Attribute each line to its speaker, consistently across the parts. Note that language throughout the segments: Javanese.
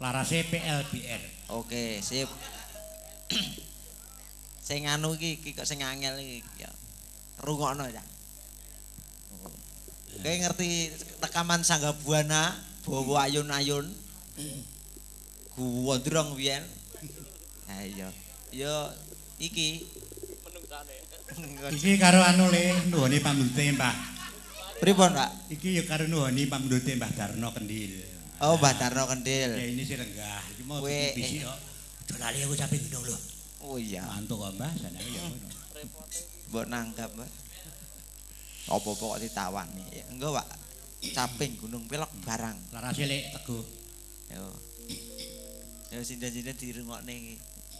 Speaker 1: Larase PLBR.
Speaker 2: Oke, sip. Sing anu iki kok sing angel iki ya. Rungokno ya. Kowe ngerti rekaman Sangga Buana, bawa ayun-ayun. Gondrong biyen. Ha iya. Ya iki
Speaker 1: Iki karo anu le nuhoni pamundute Mbah.
Speaker 2: pripun, Pak?
Speaker 1: Iki ya karo nuhoni pamundute Mbah Darno Kendil.
Speaker 2: Oh, Mbah Darno Kendil.
Speaker 1: Ya ini sih lenggah. Iki mau
Speaker 2: Kowe
Speaker 1: bisik kok. Aja lali aku capek gendong lho.
Speaker 2: Oh iya.
Speaker 1: Mantuk kok Mbah, sanenge ya ngono.
Speaker 2: Mbok nanggap, Mbak. Apa-apa kok ditawani. Ya, enggak, Pak. Caping Gunung Pelok barang.
Speaker 1: Larase lek teguh.
Speaker 2: Yo. Ya sindan-sindan dirungokne iki.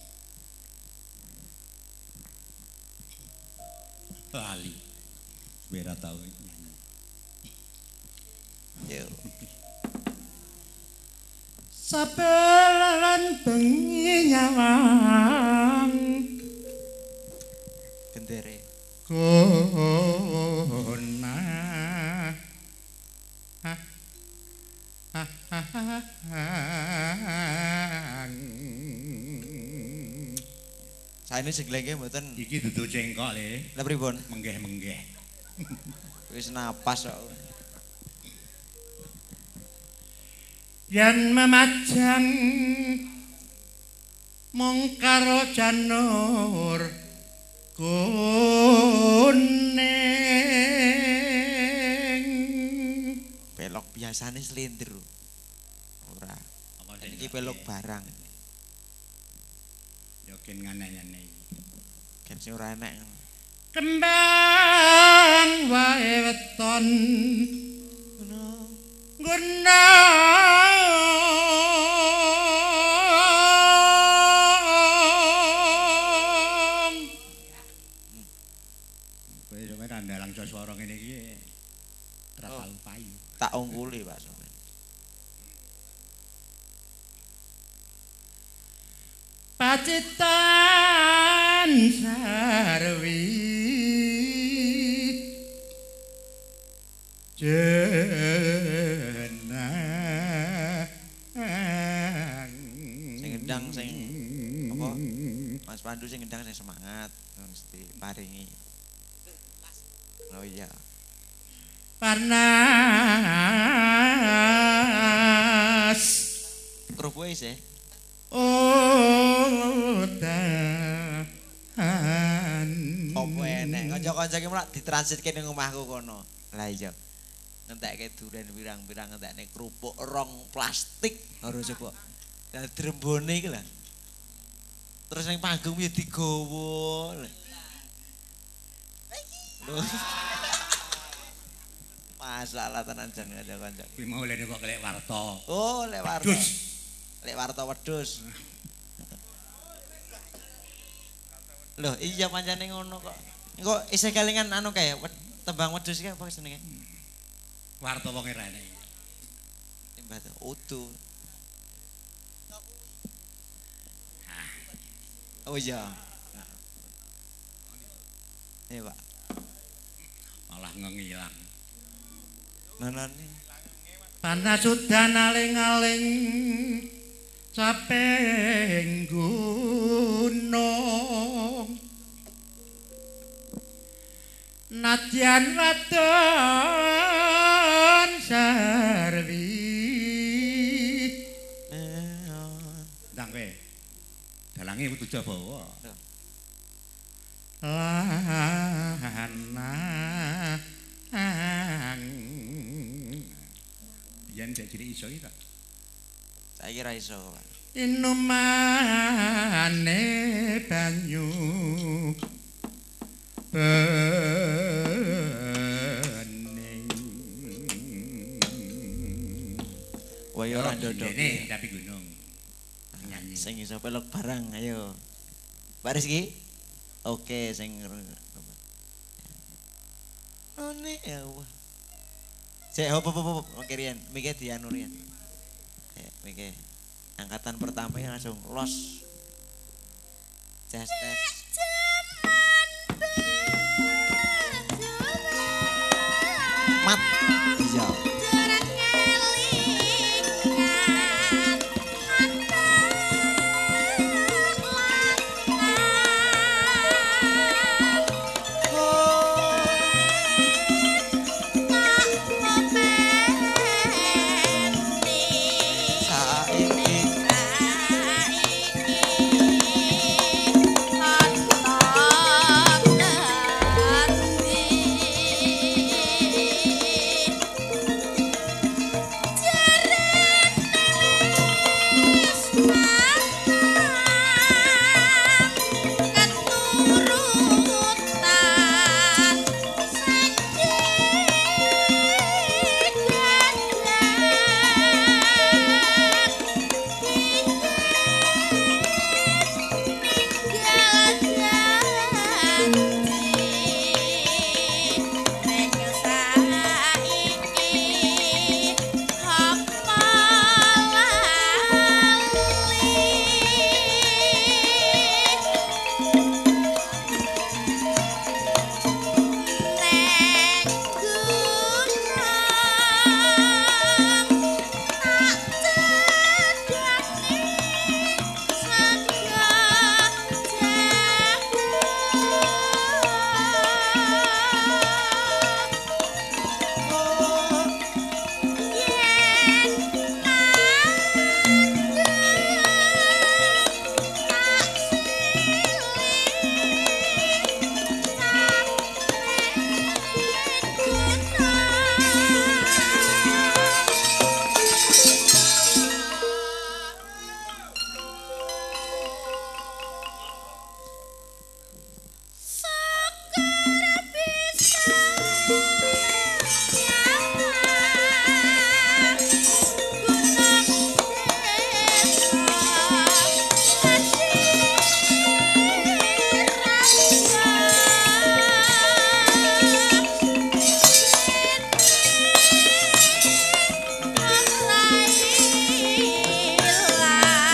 Speaker 1: Lali. Wira tau nyanyi.
Speaker 2: Yo.
Speaker 1: Sapelan bengi nyawang
Speaker 2: Gendere.
Speaker 1: Kona
Speaker 2: Saene seglenge mboten.
Speaker 1: Iki dudu cengkok le.
Speaker 2: Lah pripun?
Speaker 1: Menggeh-menggeh.
Speaker 2: Wis napas kok.
Speaker 1: Yen memajang mung karo janur kuning.
Speaker 2: Pelok biasane slintir. Ora. Iki pelok barang.
Speaker 1: Yo ken ngane-ngane.
Speaker 2: Ken sing ora enek.
Speaker 1: Kembang wae weton gunung. Kowe sampe randalang swara ngene iki ora tau payu.
Speaker 2: Tak ungguli, Pak.
Speaker 1: Pacitan sarwi jenang
Speaker 2: Sing gendang sing apa? Mas Pandu sing gendang sing semangat mesti paringi. Oh iya.
Speaker 1: Panas
Speaker 2: Kerupuk isih.
Speaker 1: oh tahan
Speaker 2: Apa enek kanca-kanca iki mulak ditransitke ning omahku kono. Lah iya. Ngentekke duren pirang-pirang ngentekne kerupuk rong plastik karo coba. Lah drembone iki lah. Terus ning panggung ya digowo. Lho. Masalah tenan jan kanca-kanca.
Speaker 1: kuwi mau lene kok kelek warta.
Speaker 2: Oh, lek warta.
Speaker 1: Wedhus.
Speaker 2: Lek warta wedhus. Loh, iya pancene ngono kok. Engko isih kelingan anu kae tembang wedhus iki apa jenenge?
Speaker 1: Warta wong era enek.
Speaker 2: Timbah utuh. Oh iya. Iya, Pak.
Speaker 1: Malah ngilang.
Speaker 2: Nanane.
Speaker 1: Panas udan aling-aling caping gunung. Nadyan wadon sarwi. Ndang kowe. Dalange kudu Jawa. Lanang. Yen cek cilik iso iki, Pak.
Speaker 2: Saiki ra iso, Pak.
Speaker 1: Inumane banyu bening.
Speaker 2: Waya ora ndodok.
Speaker 1: Ini tapi gunung. Nyanyi.
Speaker 2: Sing iso pelok barang, ayo. Pak Rizky? Oke, sing Ane ya Allah. Cek hop kirian, mikir dianu rian. Mikir angkatan pertama yang langsung los. Tes. Mat. Iya.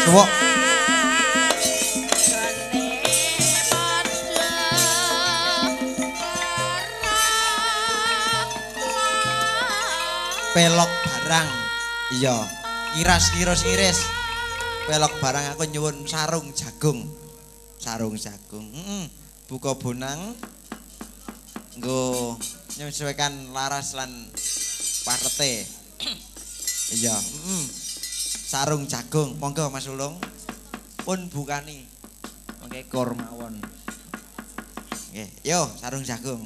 Speaker 2: Wok. Pelok barang. Iya, ngiris. Pelok barang aku nyuwun sarung jagung. Buka bonang nggo nyesuaikan laras lan parete. Iya, sarung jagung. Monggo Mas Ulung. Pun bukani. Mangke kur mawon. Nggih, yo sarung jagung.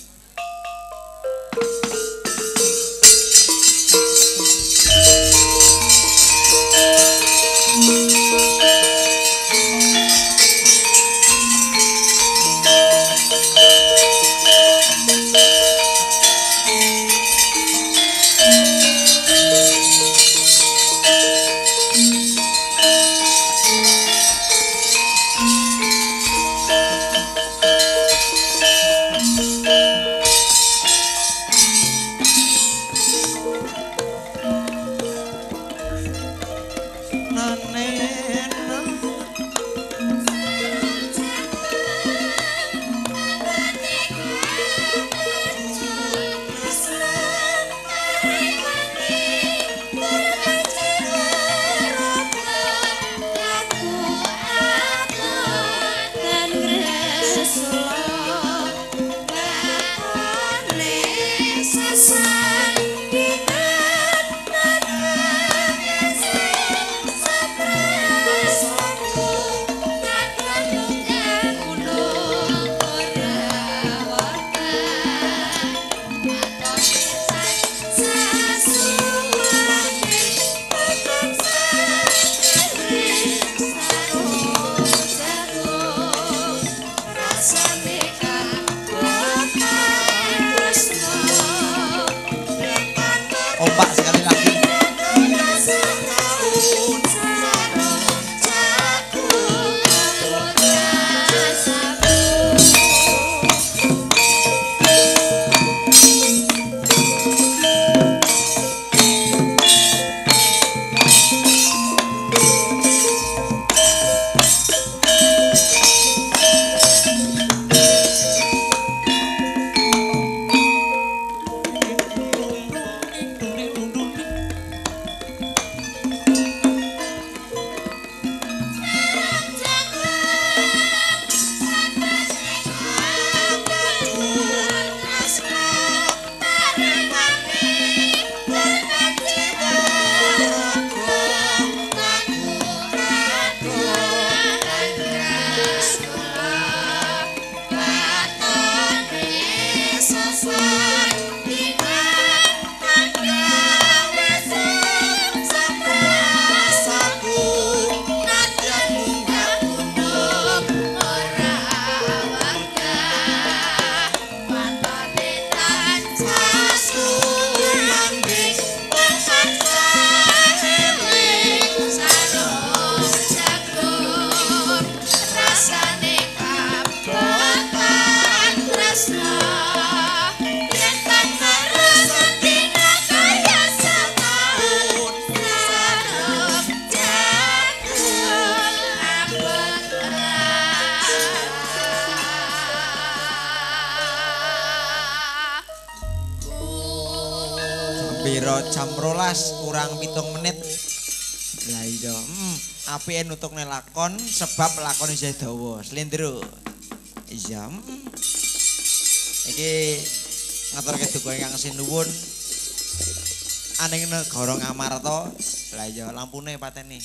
Speaker 2: Opak sekali lagi. Piro jam 12 kurang 7 menit. Lah iya, apike nutukne lakon sebab lakon isih dawa. Slendro. Iya. Iki ngaturke duka ingkang sinuwun aning negara Ngamarta. Lah iya, lampune pateni.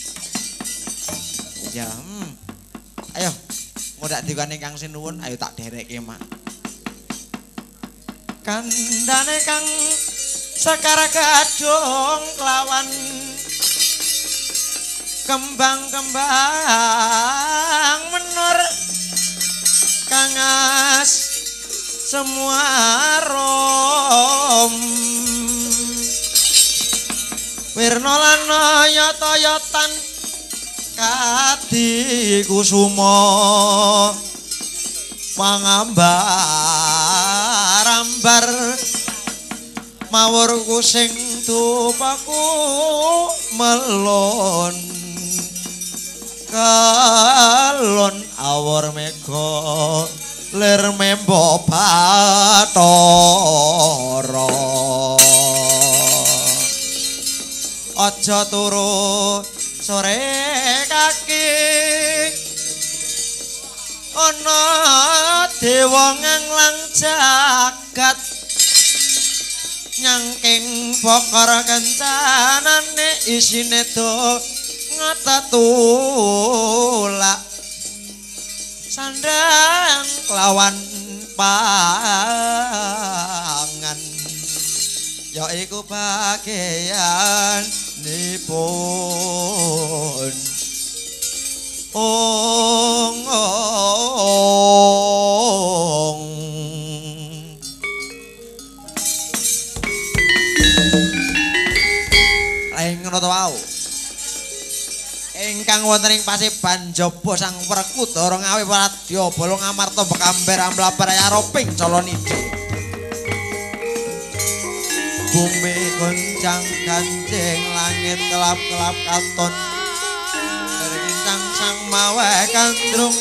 Speaker 2: Ya, ayo ngodak dikane ingkang sinuwun, ayo tak derekke, Mak. Kandhane kang Sekar gadung kelawan kembang-kembang menur kangas semua rom wirna lan yata-yatan kadi kusuma pangambar-ambar mawurku sing tupaku melon kelon awor mega lir membo Bathara aja turu sore kaki ana dewa nganglang jagat nyangking pokor kencanane isine do ngatatulak sandang kelawan pangan yaiku bagian nipun ong lain ngono to wau ingkang wonten ing Paseban Jaba Sang Werkudara ngawi Waladya Bala ngamarta bekamber amlabar aroping Calanida bumi goncang kancing langit kelap-kelap katon berkincang sang mawe kandrung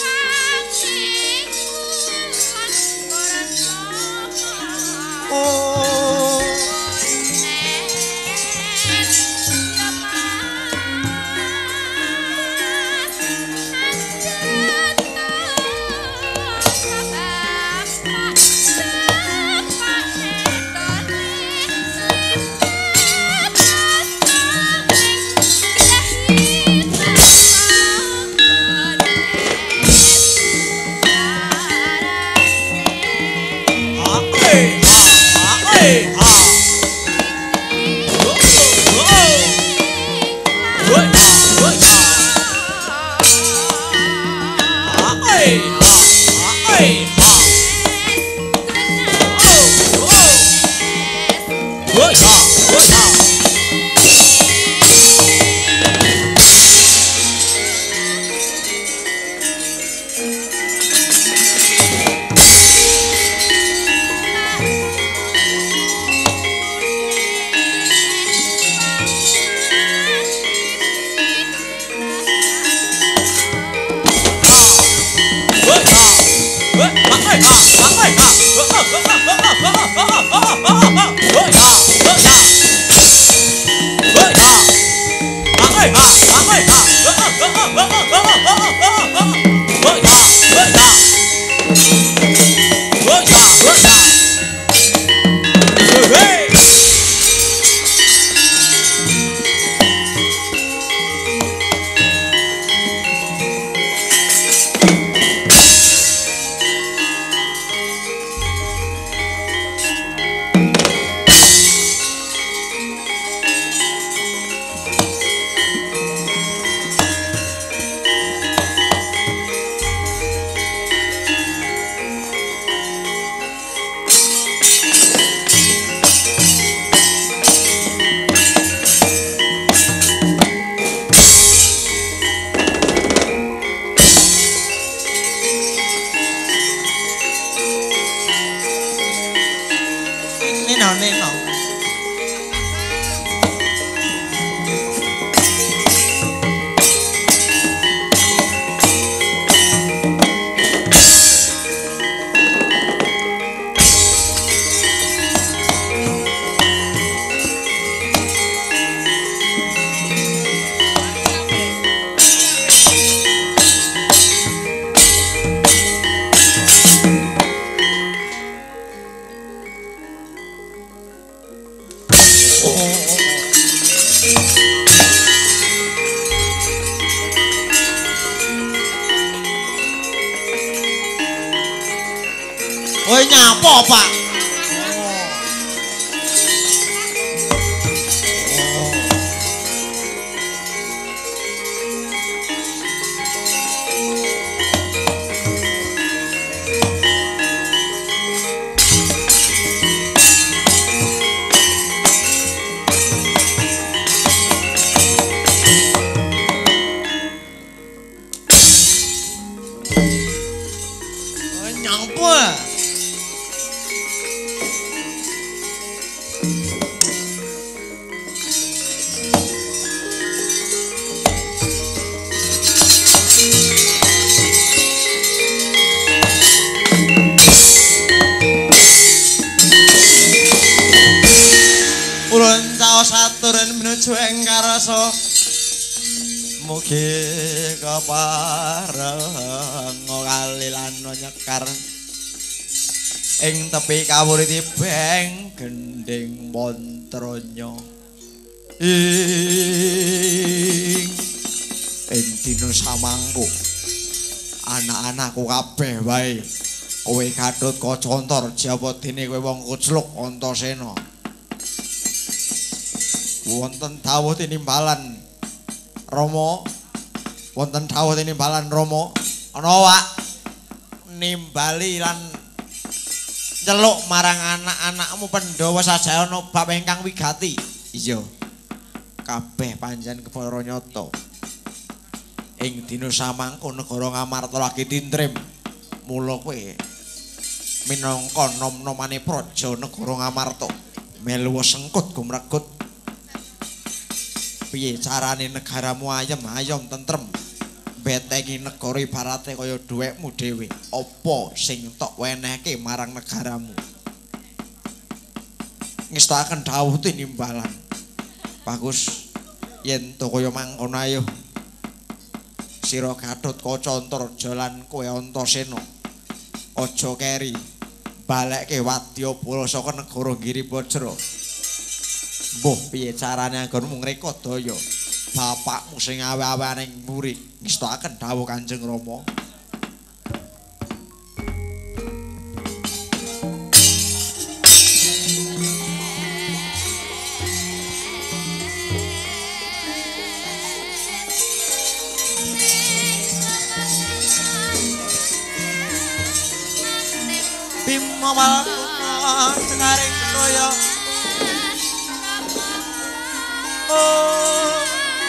Speaker 2: Kowe nyapa, Pak? mugi kepareng kalilan nyekar ing tepi kawuriti beng gending montronya ing dina samangku anak-anakku kabeh wae kowe Gatot Kacantar jawadene kowe wong Kucluk Antasena wonten dawuh tinimbalan Rama wonten dawuh tinimbalan Rama ana wak nimbali lan nyeluk marang anak-anakmu Pandhawa sajana bab ingkang wigati iya kabeh panjenengan kepara nyata ing dina samangka negara Ngamarta lagi tintrim mula kowe minangka nom-nomane praja negara Ngamarta melu sengkut gumregut piye carane negaramu ayem tentrem betengi negara ibarate kaya dhuwekmu dhewe apa sing tok wenehke marang negaramu ngestakaken dawuh tinimbalan bagus yen to kaya mangkono ayo sira Gatot Kacantar jalan kowe Antasena aja keri balekke wadyabala saka negara Giribajra mbuh piye carane anggonmu ngrekodaya bapakmu sing awe-awening muri ngestakaken dawuh Kanjeng Rama Bimawal sekarang koyo oh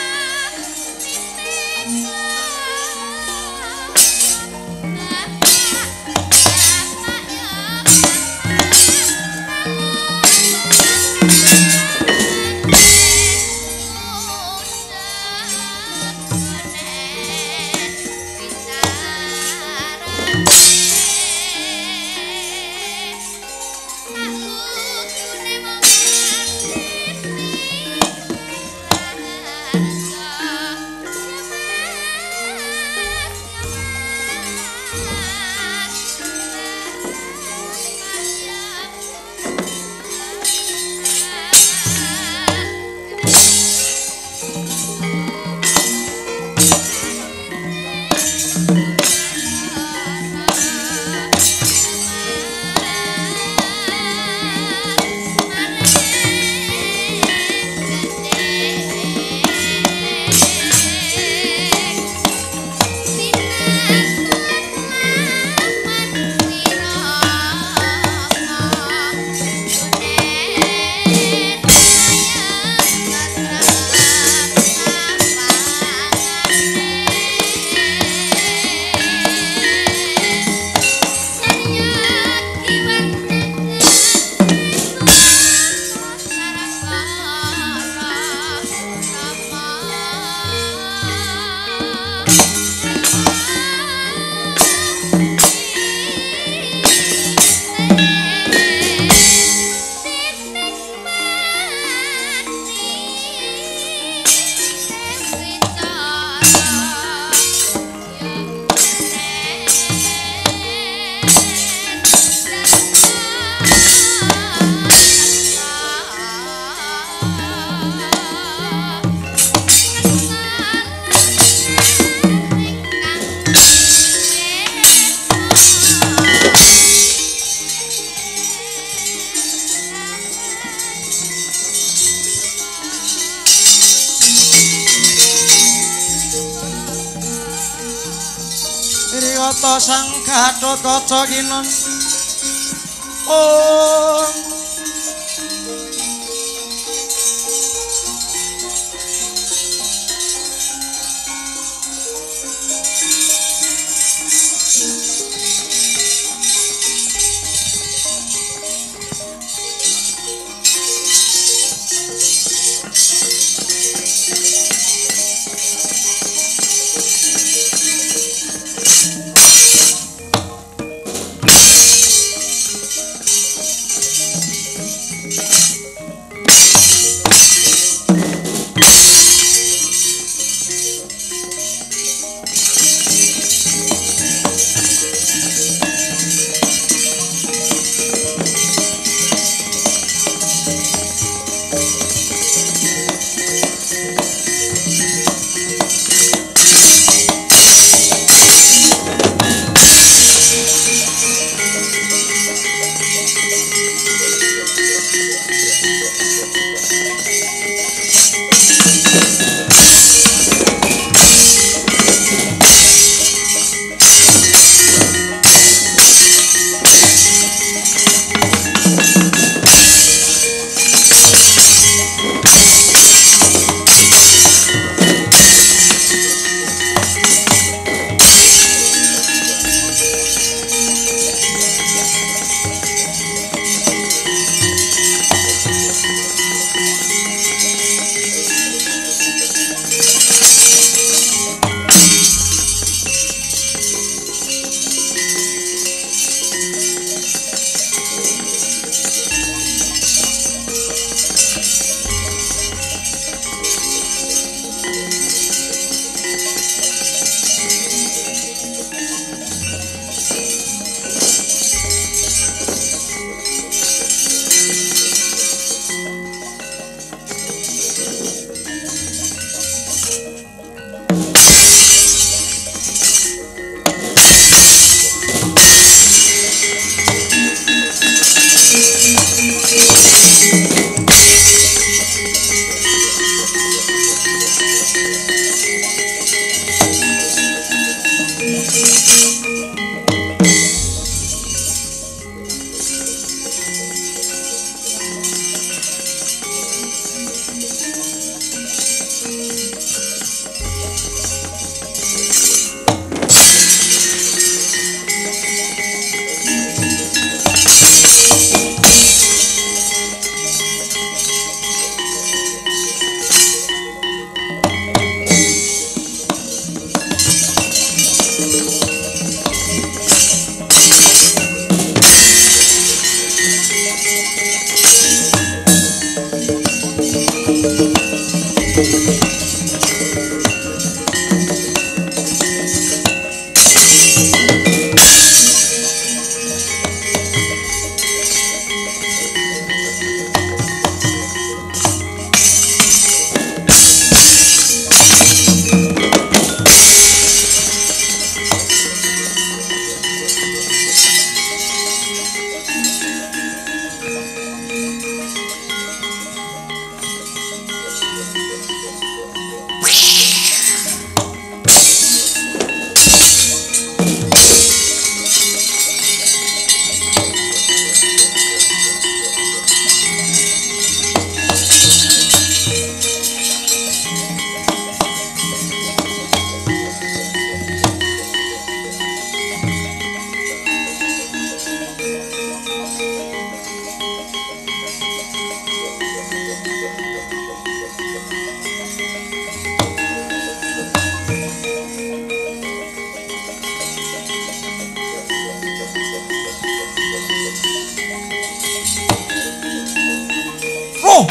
Speaker 2: Riyata sang Gatotkaca kinon oh Oh,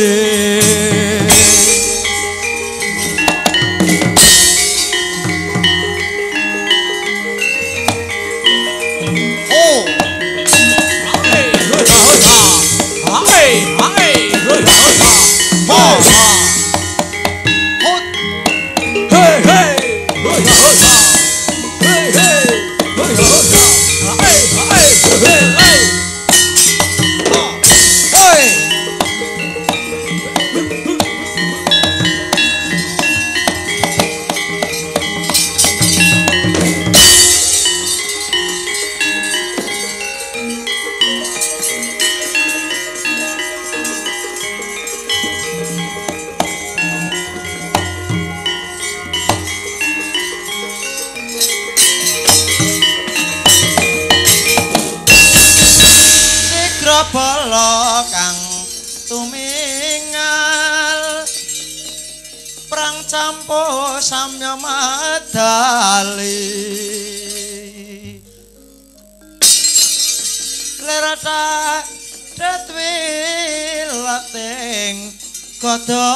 Speaker 2: bala kang tumingal prang campo samya madali lerata datwi lateng kodo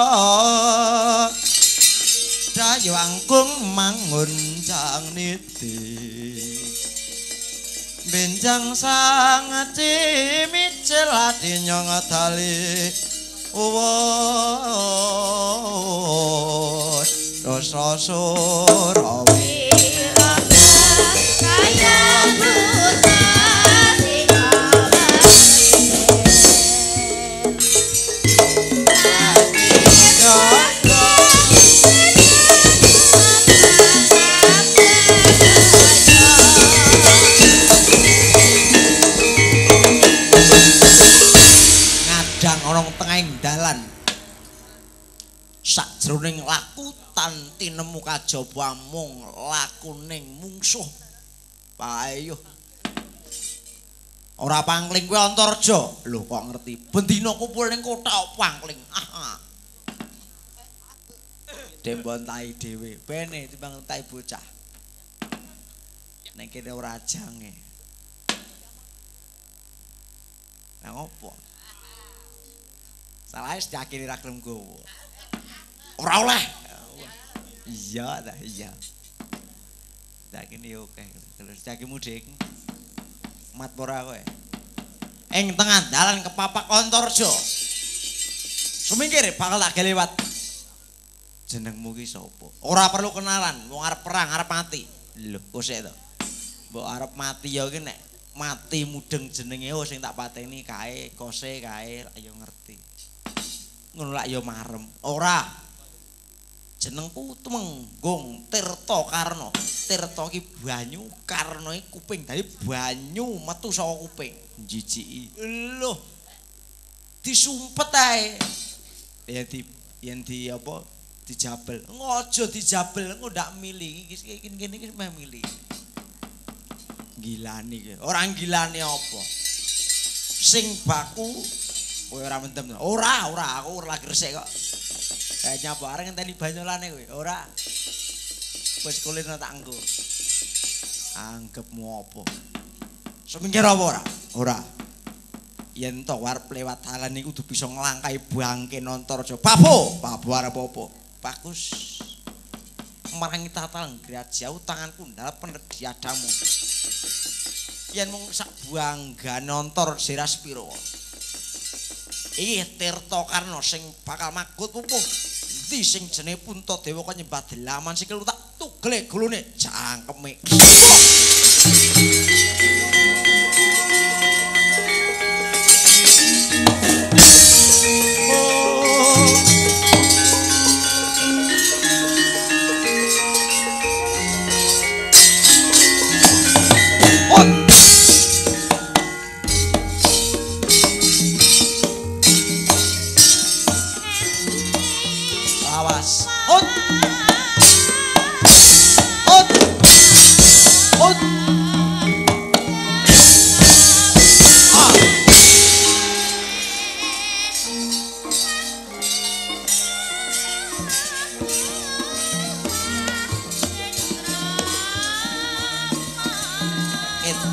Speaker 2: dayu angkung mangun jang niti benjang sang cimicil ati nyong tali uwos dosa surawi kaya buta dalan sakjroning lakutan tinemu kajaba mung lakuning mungsuh paeyo ora pangling kuwi Antarja lho kok ngerti bendina kumpul ning kota pangling dembon tai dhewe bene timbang tai bocah ning kene ora jange lah ngopo salah wis diakhiri ra gelem gowo. Ora oleh. Iya ta, iya. Dak kene yo akeh. Terus cakimu Dik. Mat ora kowe. Ing tengah dalan kepapak Antarja. Sumingkir bakal tak lewat. Jenengmu ki sapa? Ora perlu kenalan, wong arep perang, arep mati. Lho, kok sik to. Mbok arep mati ya ki nek mati mudeng jenenge sing tak pateni kae, kose kae ayo ngerti. Ngono lak ya marem. Ora. Jenengku Temenggung Tirta Karna. Tirta ki banyu, Karna iki kuping. Dadi banyu metu saka kuping. Jijiki. Lho. Disumpet ae. Yen di apa? Dijabel. Ngojo dijabel, engko ndak milih iki kene iki meh milih. Gilani ki. Ora gilani apa? Sing baku kowe ora mendem. Ora, aku ora lagi resik kok. Kayak nyapa areng ngenteni banyolane kowe. Ora. Wis kulino tak engko. Anggepmu apa? Semingkir apa ora? Ora. Yen to arep lewat dalan iku kudu bisa nglangkai bangke Antarja. Bapo arep apa? Bagus. Marangi tatal graja tanganku ndal penediadamu. Yen mung sak banggane Antarja ras pira. Iki Tirta Karna sing bakal magut pupuh. Endi sing jenenge Puntadewa kok nyembah delaman sikil tak tugle glone jangkeme.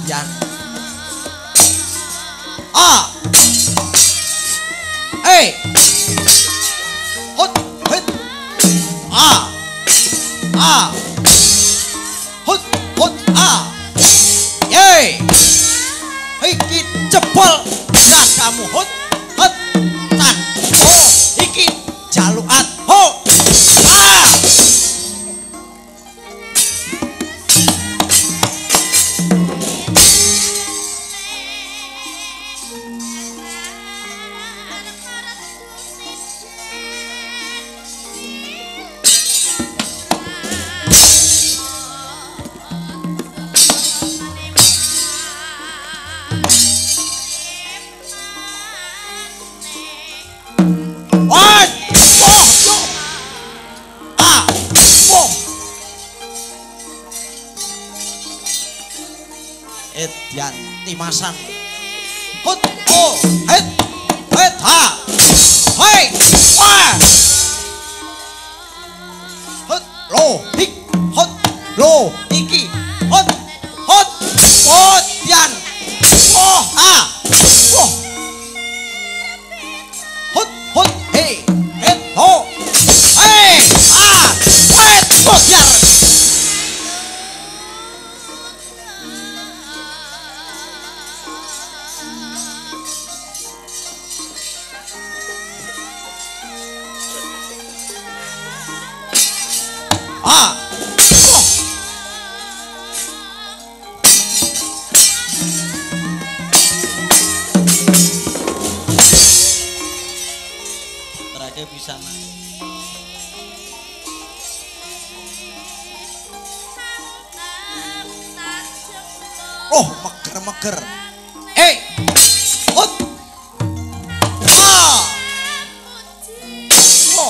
Speaker 2: Yan. Ah. Hey. Hut hut. Ah. Ah. Hut hut ah. Yey. Iki jebol kamu hut hut tan. Oh, iki jaluan. Ho. Ah. Edian Timasan hut oh het het ha hei wah hut lo hik hut lo iki hut hut Edian oh ha oh hut hut hei het ho hei ah wet Edian ah oh. Terakhir bisa oh meger-meger hut ah oh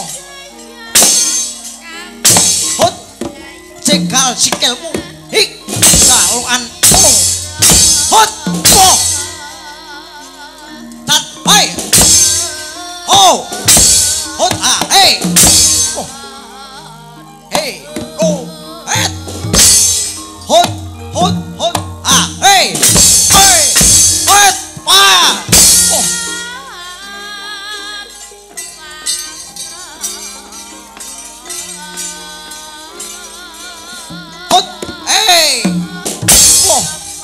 Speaker 2: hut cegal sikilmu hik saluan oh hut oh tat hai oh hut ah hey oh hey oh het hut hut hut ah hey hey hut pa oh hut hey oh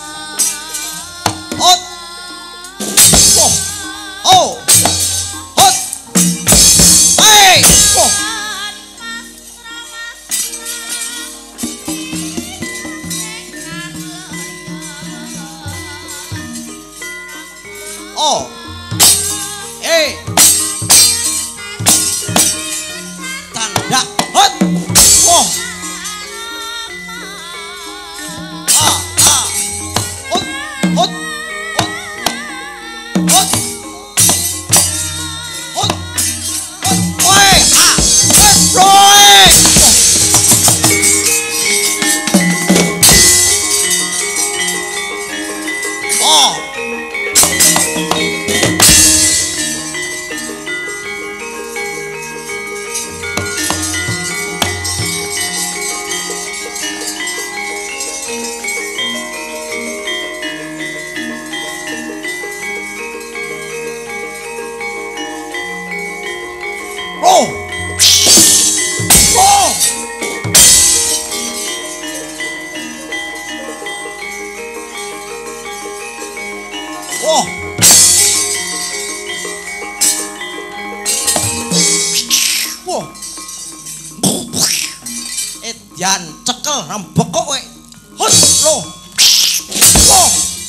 Speaker 2: hut oh oh hut hey oh oh hey tanda hut oh ah ah hut hut hut hut hut hut oi ah hut roy oh oh oh oh oh Edian cekel rembek kok kowe hut lo oh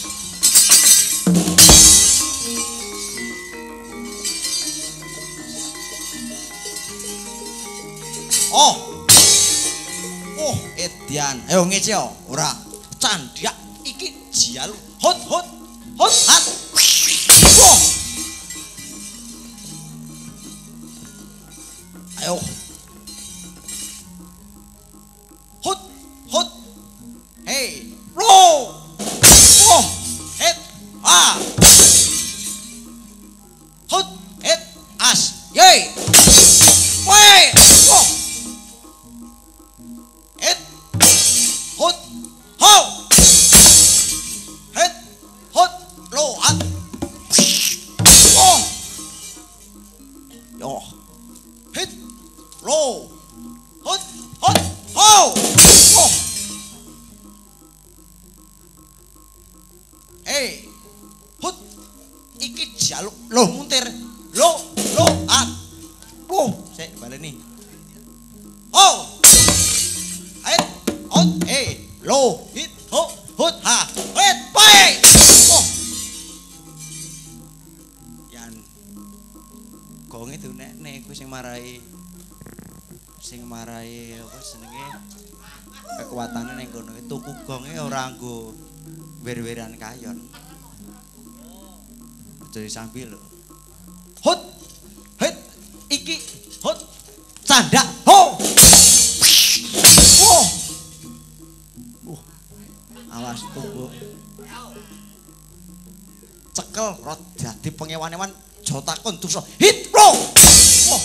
Speaker 2: oh oh Edian ayo ngece yo ora candiak iki jalu hut hut hut hat oh ayo hut hut hey roll oh het ah hut het as yey wey oh het hut ho Oh. Hut. Iki jaluk loh muntir. Loh, sik baleni. Oh. Hit, hut, loh, hit, hut, ha, hit, baik. Oh. Yan. Gonge dunekne kuwi sing marai apa jenenge kekuatane ning kono tuku gonge ora nggo wer-weran kayon. Aja sambil lho. Hut. Hit. Iki hut. Candak. Ho. Oh. Awas tunggu. Cekel rot dadi pengewan-ewan jotakon dosa. Hit, bro. Oh.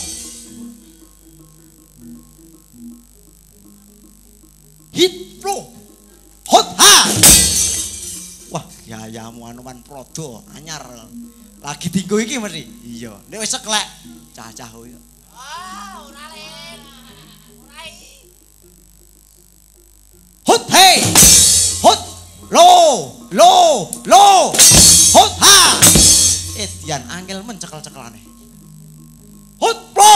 Speaker 2: Hit, bro. Hot ha. Wah, yayamu anuman prodo anyar. Lagi tinggo iki mesti. Iya, nek wis seklek cah-cah yo. Oh, ora len. Hut hey. Hut lo. Hut ha. Edian angel men cekel-cekelane. Hut bro.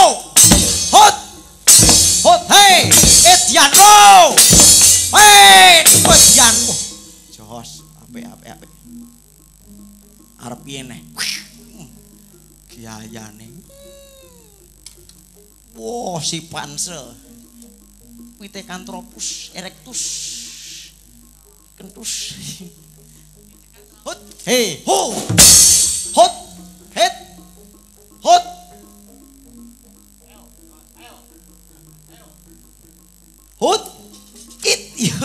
Speaker 2: Hut hey. Edian lo. Hey, Edian. Jos, apik. Arep piye neh? Gayane. Wah, si Panse. Pithecanthropus erectus. Kentus. Hut, hey, ho. Hut, hit. Hut. Hut. It.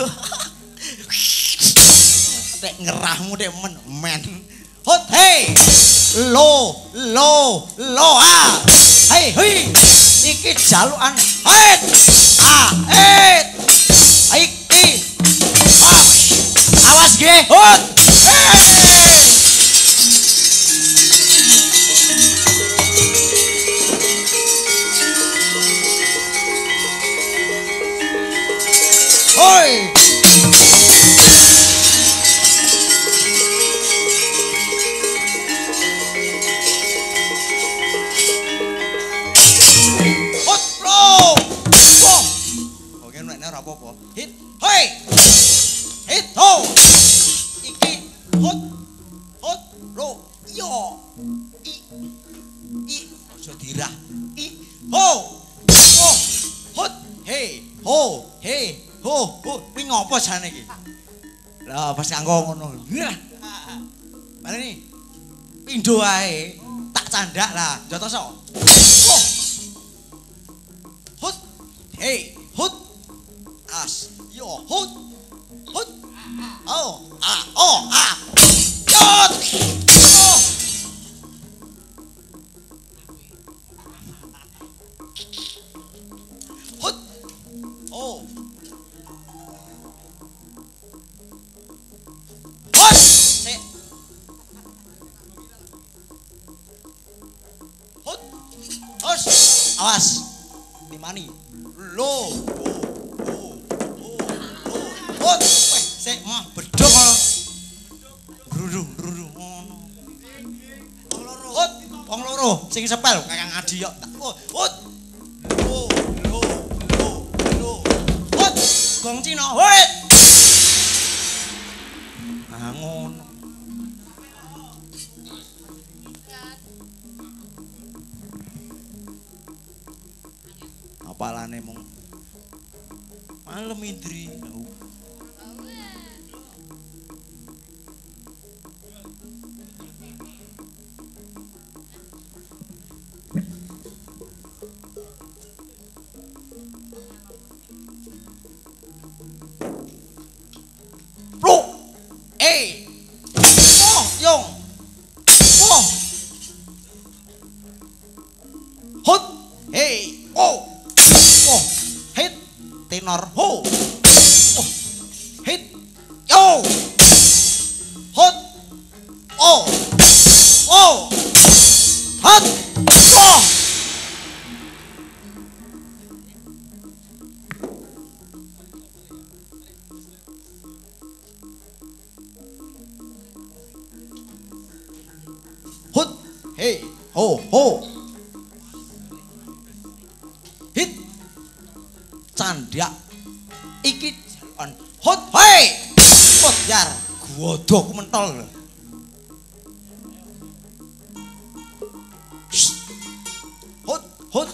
Speaker 2: Nek ngerahmu dek men. Hut, hey. Lo ah. Hey, iki jalukan. Hit. Iki. Awas ge. Hut. Hoi. Apa-apa. Hit, hoi. Hit, ho. Iki, hut, lo, yo. Ojo dirah. Ho. Oh, hut, hey, ho. Kuwi ngopo jane iki? Lah pas kanggo ngono. Baleni. Pindho ae. Tak candak lah, jotoso. Oh. Hut, hey, hut. As, yo, hut, oh, yot, oh, hut, oh, hut, sik, hut, hus, awas, dimani, lo. Hut, weh, sik mah bedhog. Ruru ngono. Hut, wong loro sing sepel Kakang Adi yo. Hut. Lo. Hut, gong Cina. Hut. Ah ngono. Apalane mung malem Indri. Hut, hey, oh, hit, tenor, ho, hit, yo, hut, hut, Hey, ho, ho. Hit. Candak. Iki on. Hot, hey. Hot jar. Godhok mentol. Hot, hot.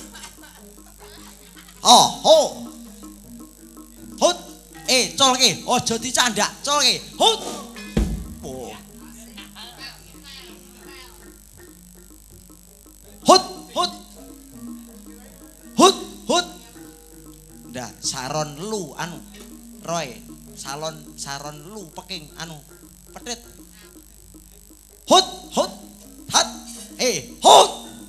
Speaker 2: Oh, ho. Hot. Colke. Aja dicandak. Colke. Hot. Oh. Hut, hut. Hut, hut. Ndah, saron lu anu. Roy, saron lu peking anu. Pedhet. Hut, hut. Hat. Hut.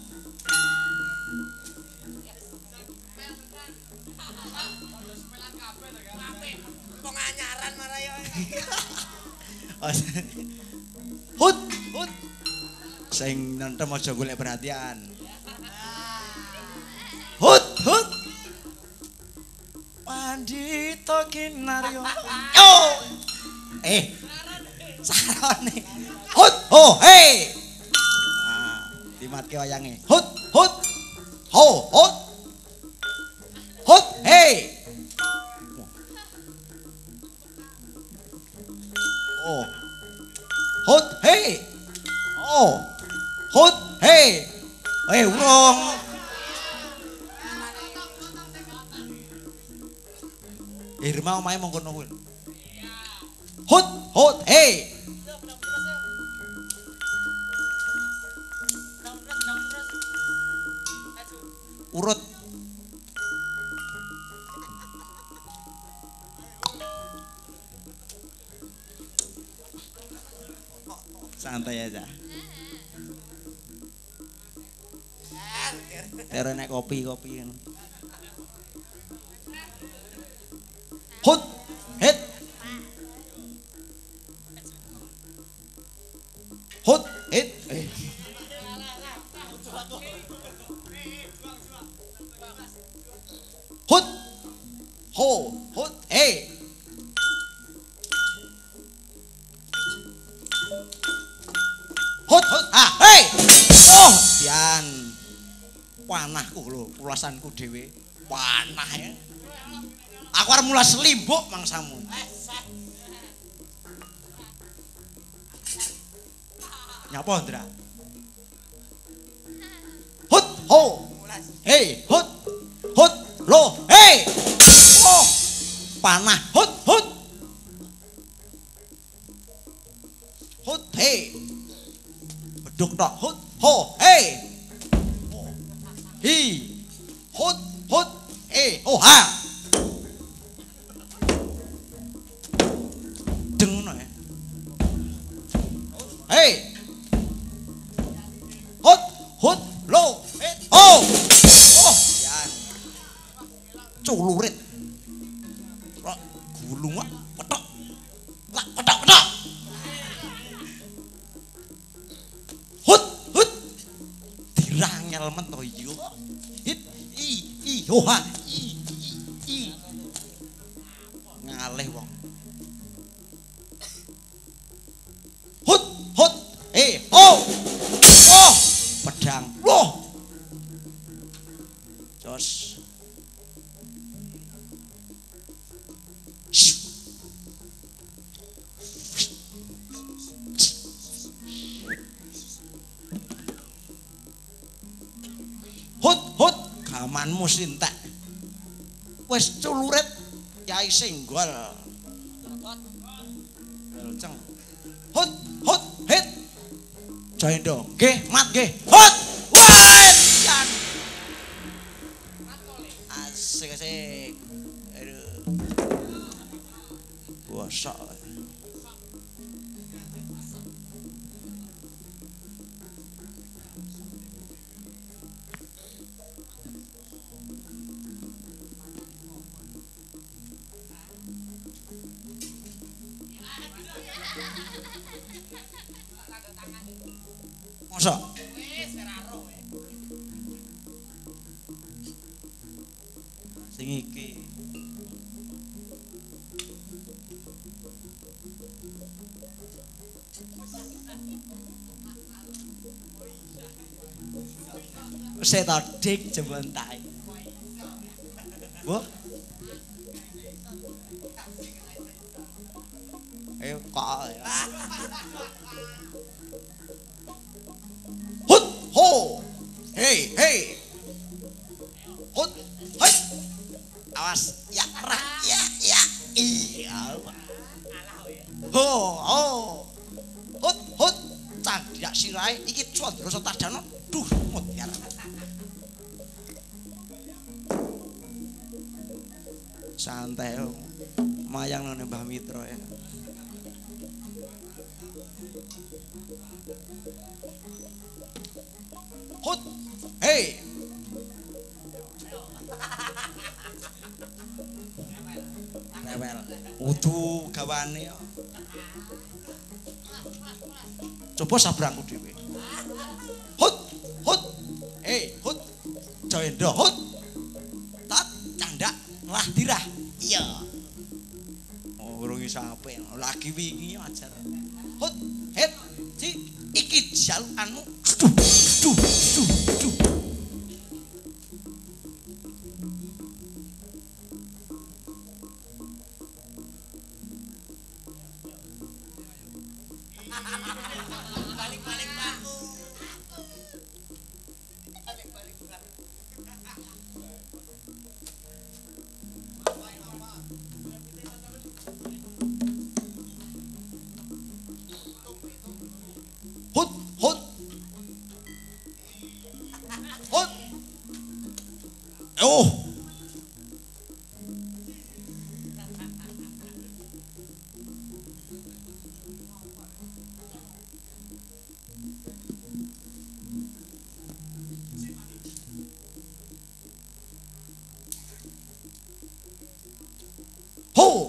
Speaker 2: Penganyaran marah ya. Hut, hut. Sing nentem aja golek perhatian. Hut, hut. Pandita Kinaryo. Oh. Sarone. Hut, ho, hey. Nah, dimatke wayange. Hut, hut. Ho, hut. Hut, hey. Oh. Hut, hey. Oh. Hut, hey. Urung. Irma omahe mung kono kuwi. Hut, hut, hey. Urut. Santai aja. Tero nek kopi. Hut, hit. Hut, hit. Hut, ho, hut, hey. Hut, hut, hey. Oh, pian. Panahku lho, ulasanku dhewe. Panah ya. Aku arep mulas limbuk mangsamu. Nyapa, Ndra? Hut, ho. Hey, hut. Hut, lo, hey. Oh, panah. Hut, hut. Hut, hey. Beduk tok. Hut, ho, hey. Hi. Hut, hut. Oh, ha. Deng ngono ya. Hey. Hut, hut, lo, oh. Oh, yan. Culurit. Gulung kok petok. Lak petok. Hut, hut. Dirangel men to yo. Hit, ho ha. Ngalih wong. Hut, hut. Oh. Oh, pedang. Loh. Jos. Hut, hut. Gamanmu sintek. Wis culurit Kyai Senggol. Ceng. Hut, hut, hit. Jaindo, nggih, mat nggih. Hut. Wah, jan. Asik. Aduh. Bosok. Masa? Sing iki. Seto dik jembon tai. Bu. Ayo kok. Hut ho. Hei hei. Hut hai. Awas ya rak ya ya. Iya. Ho ho. Hut hut. Candak sirahe iki Candra Sotardana. Duh mutiara. Santai mayang nang Mbah Mitra ya. Hut. Hei. Rewel. Udu gawane ya. Coba sabrangku dhewe. Hut. Hut. Hei, hut. Jayendra, hut. Tat candak lah dirah. Iya. Oh, urung iso apik. Lagi wingi ajar. Hut. Het. Si iki jalukanmu. Duh, duh, duh, duh.
Speaker 3: Balik-balik baku.
Speaker 2: Hut, hut. Hut. Oh. Ho.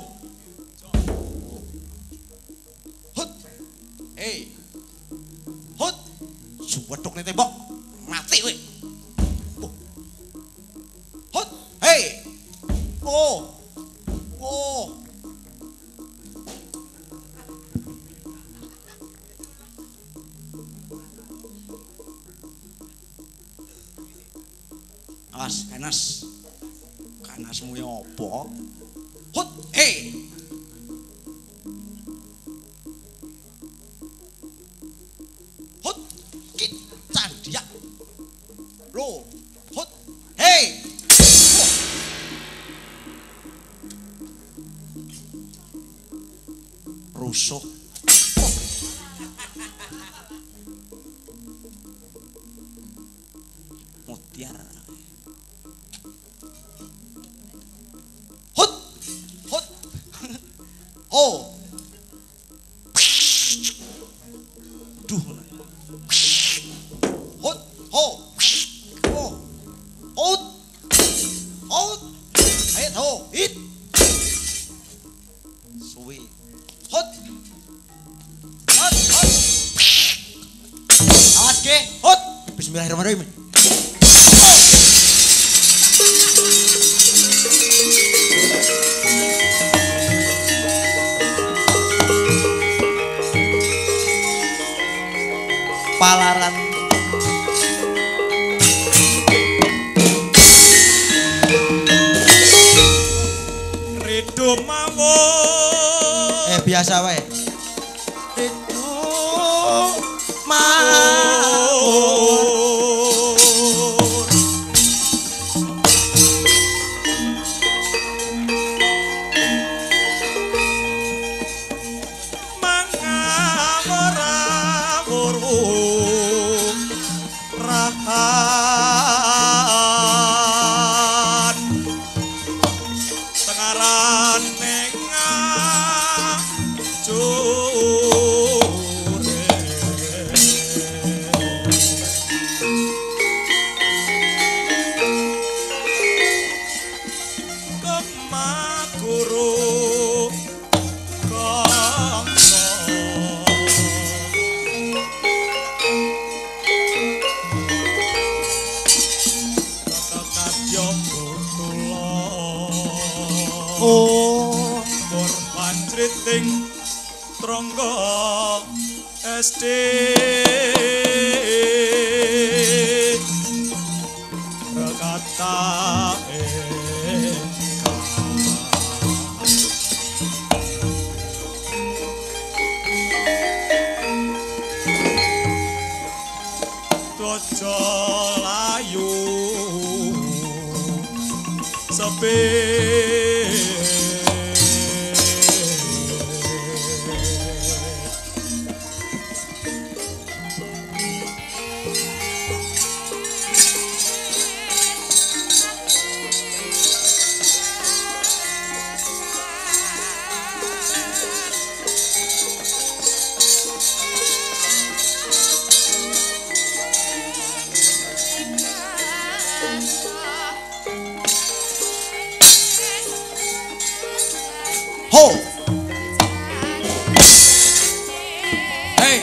Speaker 2: Hut. Hey. Hut. Suwedhuk ning tembok. Mati kowe. Hut. Hey. Oh. Oh. Awas, kanas. Kanasmu ya apa? Hut. Hey. Hut. Ki candiak. Lo. Hut. Hey. Wah. Rusuk. Oh. Mutiara. Hut. Hut. Oh. Duh. Hut. Ho. Oh. Hut. Hut. Hit ho. Hit. Suwi. Hut. Hut. Hut. Awas ke. Hut. Bismillahirrahmanirrahim. Palaran
Speaker 3: Rido mawon.
Speaker 2: biasa wae itu mawon
Speaker 3: mangamora-moro rahan tengaran
Speaker 2: oh
Speaker 3: Pancriting Trangga SD tae Dojo layu sepi
Speaker 2: Ho! Hey!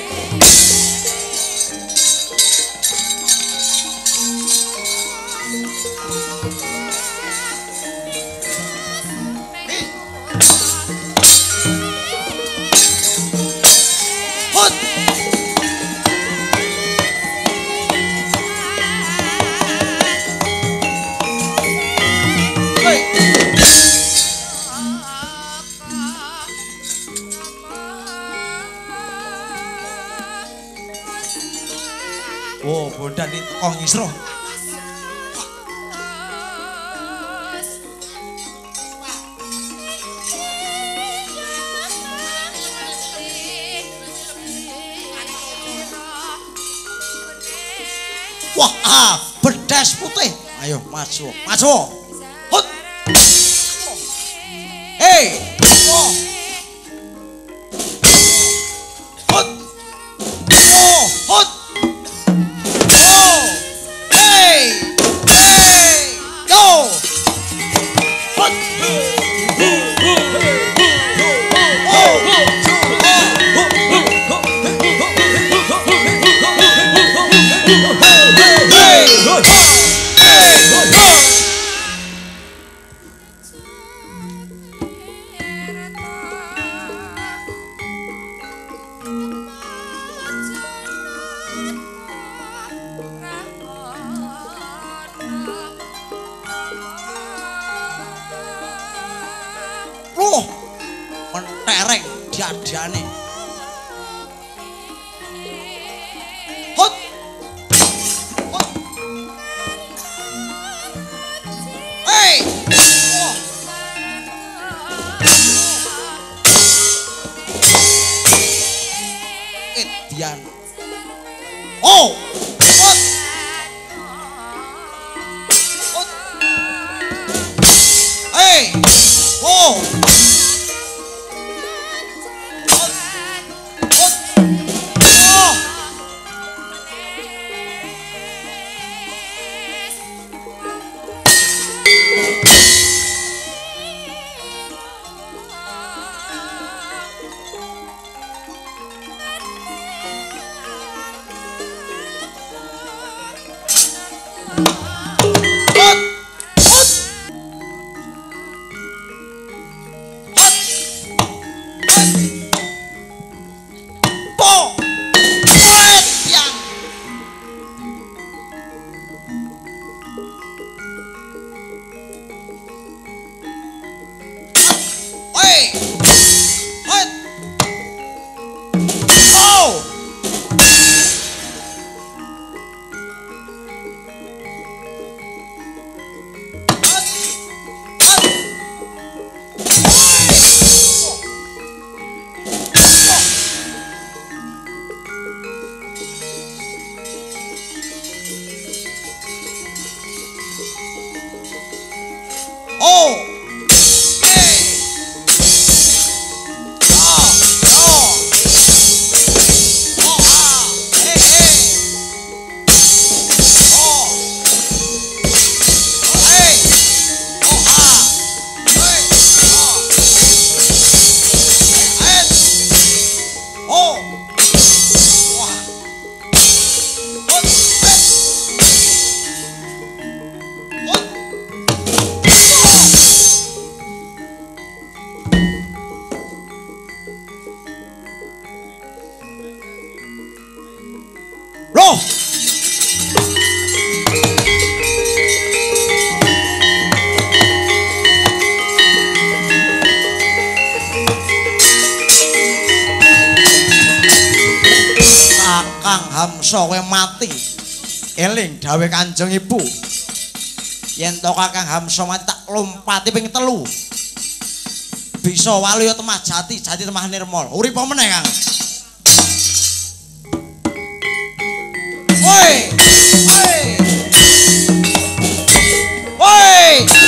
Speaker 2: Hut! Oh, bodan itu kong isroh. Wah, bedas putih. Ayo, maju, maju. Hut. Hei. Oh. Hut. Oh, hut. Oh. Hey. Hey. Go. Hut. Loh, mentereng diadane. Hut. Hut. Hey. Oh. Edian. Oh. Hut. Hut. Hey. Oh. Kakang Hamsa kowe mati. Eling dawuh Kanjeng Ibu. Yen to Kakang Hamsa mati tak lompati ping 3. Bisa waluya temah jati, jati temah nirmal. Urip meneh, Kang. Woi! Woi! Woi!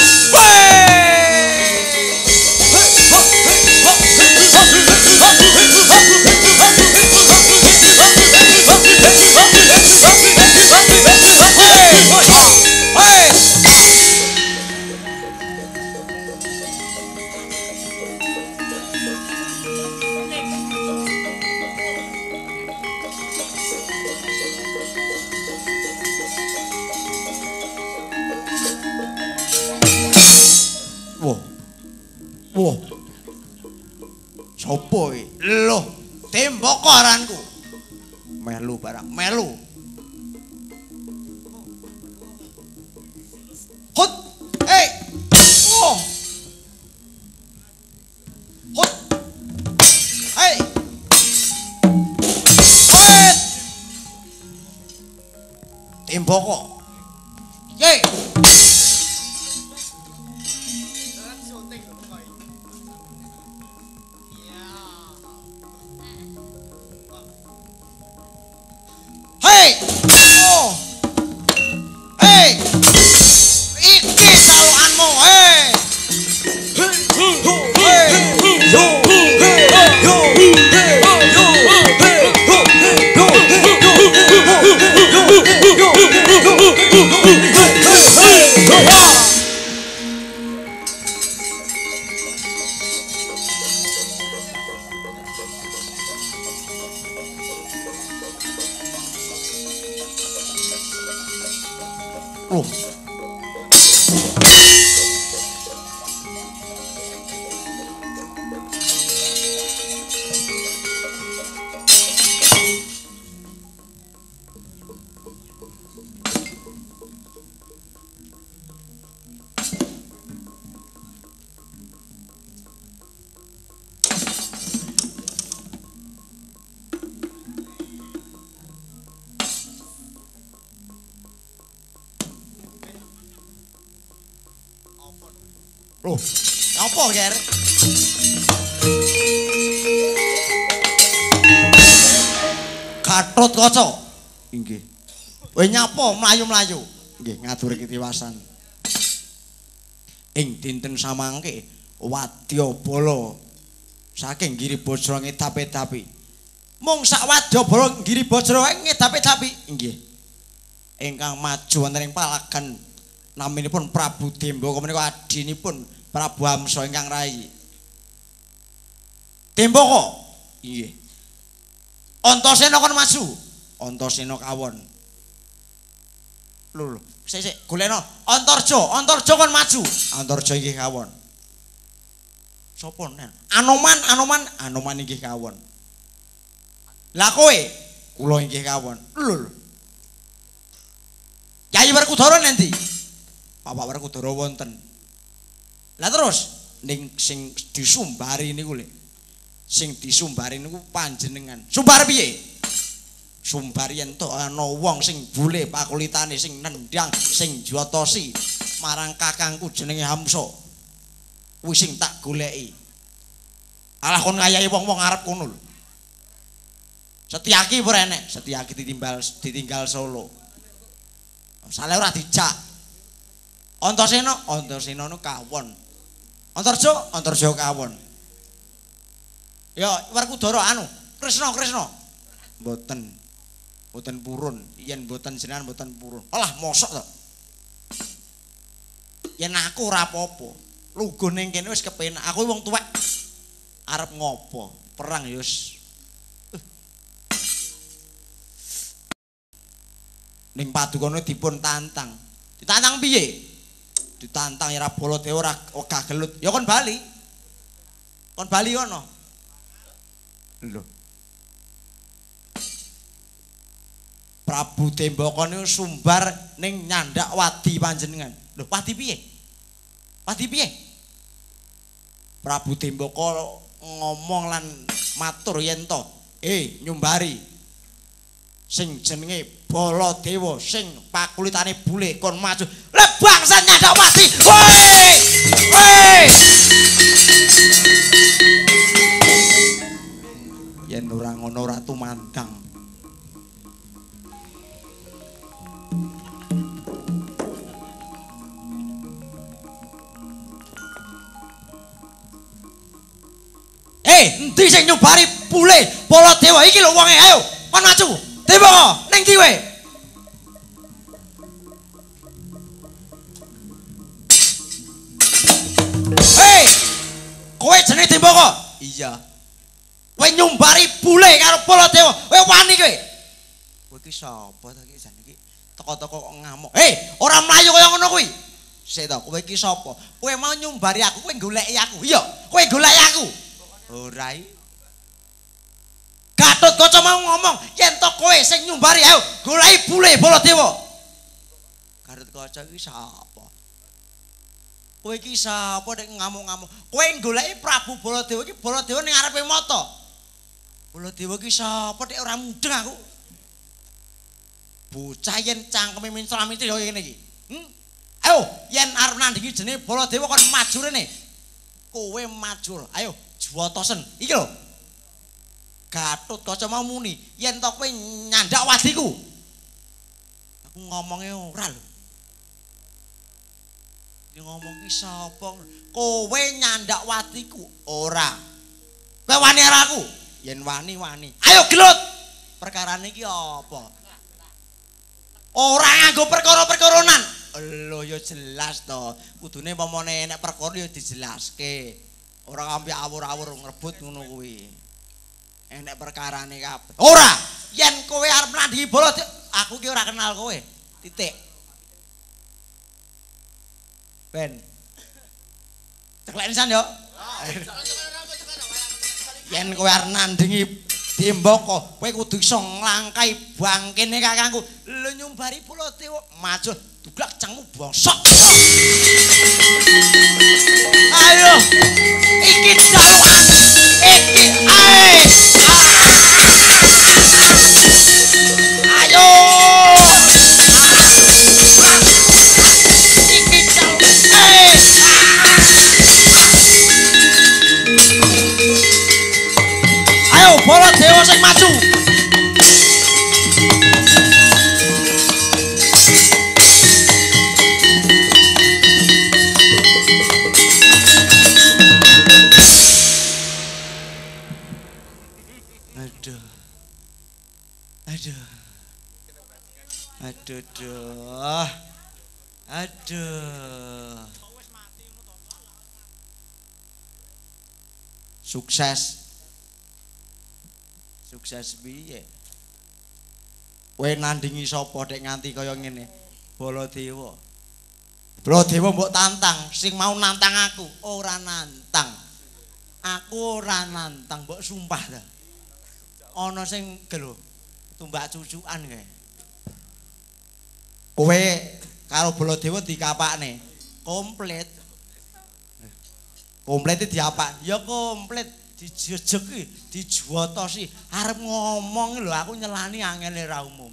Speaker 2: Wah. Sopo iki? Loh, tembok aranku. Melu barang, melu. Hut. Hey. Oh. Hut. Hey. Hut. Tembok kok. Ye. Hey! Oh! Hey! Iki saluanmu, hey! Oh. Loh, apa, Ger? Gatot Kaca. Inggih. Kowe nyapa mlayu-mlayu? Nggih, ngaturi kitiwasan. Ing dinten samangke Wadyabala saking Giribajra ngedapi-dapi. Mung sak Wadyabala Giribajra ngedapi-dapi. Inggih. Ingkang maju wonten ing palagan naminipun Prabu Dembaka menika adinipun Prabu Hamsa ingkang rai. Dembaka. Nggih. Antasena kon maju. Antasena kawon. Lho, sik golekno Antarja, Antarja kon maju. Antarja inggih kawon. Sopo nen? Anoman inggih kawon. Lah kowe, kula inggih kawon. Lho. Kyai Werkudara nanti. Bapak Werkudara wonten. Lah terus ning sing disumbari niku lho. Sing disumbari niku panjenengan. Sumbar piye? Sumbar yen to ana wong sing bule pakulitane sing nendang sing jotosi marang kakangku jenenge Hamsa. Kuwi sing tak goleki. Alah kon ngayahi wong-wong arep kono lho. Setyaki ora enek, Setyaki ditinggal Solo. Sale ora dijak. Antasena nu kawon. Antarja kawon. Ya Werkudara anu, Kresna. Mboten purun. Yen mboten jenengan mboten purun. Alah mosok to. Yen aku ora apa-apa. Lugu ning kene wis kepenak. Aku wong tuwek. Arep ngopo? Perang ya wis. Ning paduka dipun tantang. Ditantang piye? Ditantang ya Baladewa ora gelut. Ya kon bali. Kon bali kono. Lho. Prabu Dembaka niku sumbar ning nyandak wadi panjenengan. Lho, wadi piye? Wadi piye? Prabu Dembaka ngomong lan matur yen to, nyumbari. sing jenenge Baladewa sing pakulitane bule kon maju le bangsa nyandak mati woi yen ora ngono ora tumandang endi sing nyubari bule Baladewa iki lho wonge ayo kon maju Tembok ning ndi we? Hei! Kowe jenenge Tembok kok? Iya. Kowe nyumbari bule karo Baladewa. Kowe wani kowe? Kowe iki sapa ta iki jan iki? Teko-teko kok ngamuk. Hei, ora mlayu kaya ngono kuwi. Sik to, kowe iki sapa? Kowe mau nyumbari aku, kowe goleki aku. Iya, kowe goleki aku. Ora iki. Gatotkaca mau ngomong yen to kowe sing nyumbari ayo goleki bule Baladewa. Gatotkaca iki sapa? Kowe iki sapa nek ngamuk-ngamuk? Kowe goleki Prabu Baladewa iki Baladewa ning ngarepe mata. Baladewa iki sapa nek ora mudeng aku? Bocah yen cangkeme mincra-mincri kaya ngene iki. Ayo yen arep nandingi jenenge Baladewa kon maju rene. Kowe maju. Ayo Jwatosen. Iki lho. Gatotkaca mau muni yen to kowe nyandak wadiku. Aku ngomonge ora lho. Iki ngomong ki sapa? Kowe nyandak wadiku ora. Kowe wani karo aku? Yen wani. Ayo gelut. Perkarane iki apa? Ora nganggo perkara-perkoronan. Lho ya jelas to. Kudune pomone nek perkara ya dijelaske. Ora ampe awur-awur ngrebut ngono kuwi. Enek perkarane kabeh. Ora, yen kowe arep nandingi Baladewa, aku ki ora kenal kowe. Titik. Ben. Ceklek nisan yo. Yen kowe arep nandingi Tembok, kowe kudu iso nglangkai bangkene kakangku. Lho nyumbari Baladewa, maju duglak cengmu bongsok. Ayo. Iki jaluan. Iki ae. Ayo. Iki jaluan. Ayo Baladewa sing maju. Aduh. Sukses piye? Kowe nandingi sapa nek nganti kaya ngene? Baladewa. Baladewa mbok tantang, sing mau nantang aku ora nantang. Aku ora nantang, mbok sumpah ta. Ana sing lho tumbak cucukan kae. Kowe karo Baladewa dikapakne komplit. Komplit diapak? Ya komplit, dijejeki, dijwotosi. Arep ngomong lho aku nyelani angele ra umum.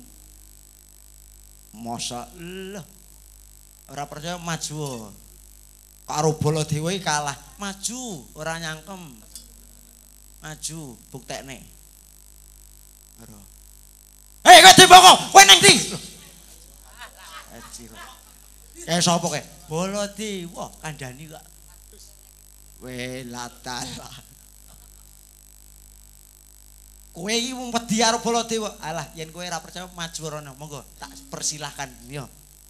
Speaker 2: Masa lho. Ora percaya maju. Karo Baladewa iki kalah, maju, ora nyangkem. Maju, buktekne. Ora. Hei kowe Tembok, kowe nang ndi? Kayak sapa kae? Baladewa kandhani kok. Weh latala. Kowe iki wong wedi karo Baladewa. Alah, yen kowe ora percaya maju rono, monggo tak persilahkan yo.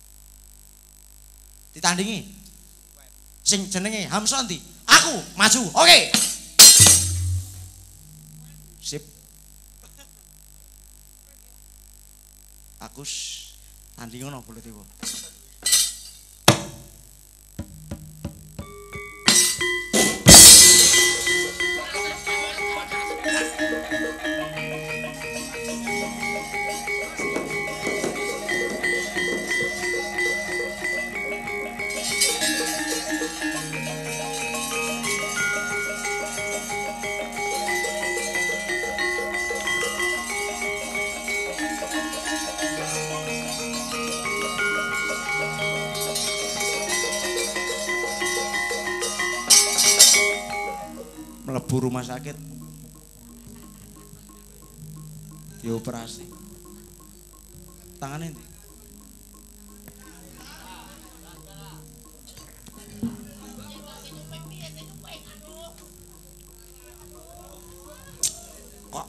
Speaker 2: Ditandingi. Sing jenenge Hamsanti. Aku maju. Oke. Sip. Aku tanding ngono Baladewa. mlebu rumah sakit. Dioperasi. Tangane ndi? Kok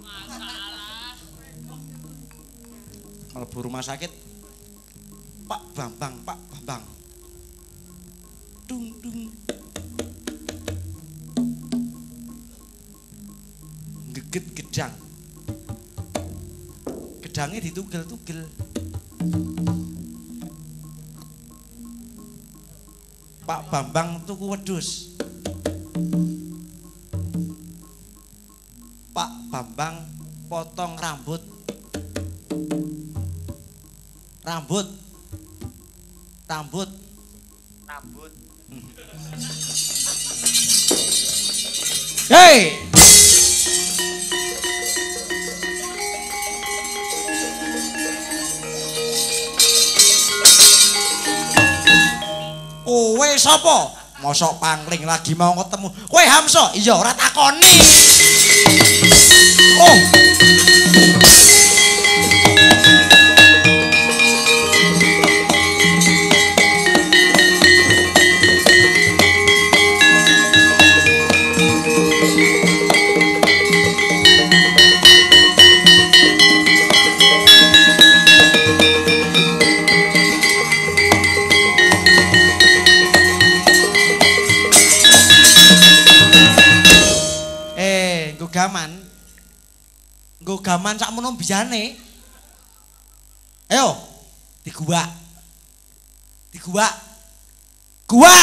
Speaker 2: mlebu rumah sakit. Pak Bambang. Dung dung. Geget gedang. Gedangnya ditugel-tugel. Pak Bambang tuku wedhus. Pak Bambang potong rambut. Hei! Kowe sapa? Mosok pangling lagi mau ketemu. Kowe Hamso? Iya, ora takoni. Oh. Nggo gaman sakmono biyane. Ayo, diguwak. Guwak.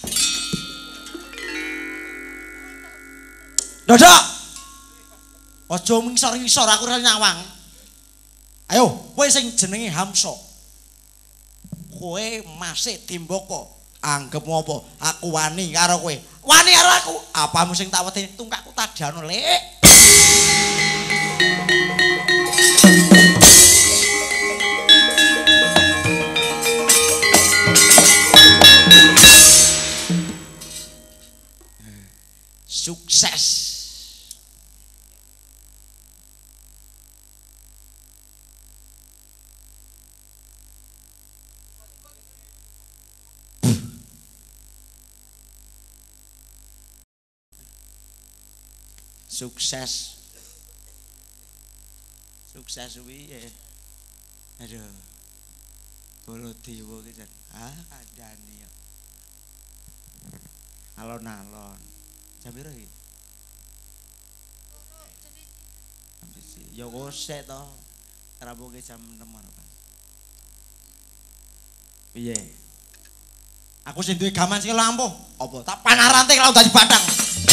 Speaker 2: Dodok. Aja ngisor-ngisor aku ora nyawang. Ayo, kowe sing jenenge Hamso. Kowe masih timboko. Anggep ngopo? Aku wani karo kowe. Wani karo aku. Apamu sing tak wedeni tungkakku tadano, Lek. Sukses. Sukses piye? Aduh. Baladewa ki jan. Kandhani ya. Alon-alon. Jam piro iki? Ya kosek to. Rampunge jam 6 kan. Piye? Aku sing duwe gaman sing lampuh. Apa tak panarante kalau dadi batang.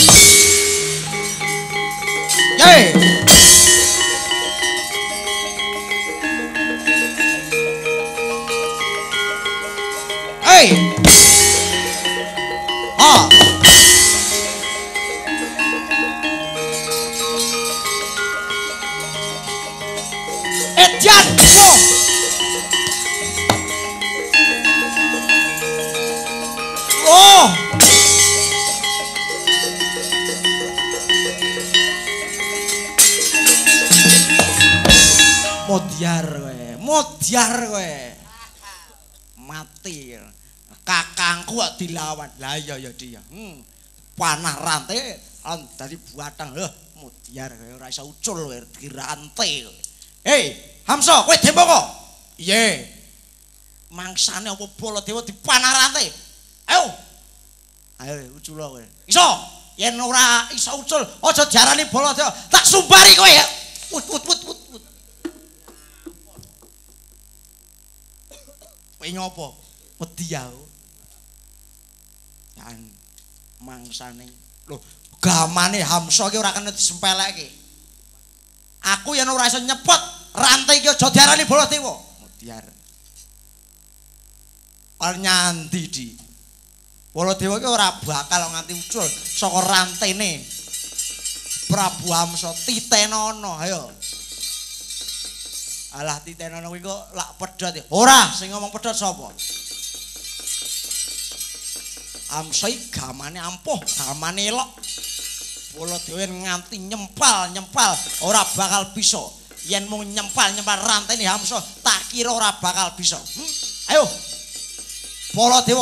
Speaker 2: Hey! Hey! Ah! Edian! Oh! Modiar kowe. Mati. Kakangku kok dilawan. Lah iya ya dia. Panah rantai lan dadi batang. Modiar kowe ora iso ucul kowe dirante. Hei, Hamso, kowe dempo kok? Iye. Mangsane apa Baladewa dipanah rantai? Ayo ucul kowe. Iso? Yen ora iso ucul, aja diarani Baladewa. Tak sumbari kowe ya. Wut. Kowe ngopo? Wedi ya. Kan mangsane. Lho, gamane Hamso ki ora kena disempelekke. Aku yen ora iso nyepot rantai ki aja diarani Baladewa. Modiar. Nyandi di. Baladewa ki ora bakal nganti ucul saka rantene Prabu Hamso Titenono. Ayo. Alah Titenono kuwi kok lak pedhot ya. Ora, sing ngomong pedhot sapa? Hamso iki gamane ampuh, gamane elok. Baladewa nganti nyempal ora bakal bisa. Yen mung nyempal rantene Hamsa tak kira ora bakal bisa. Ayo. Baladewa.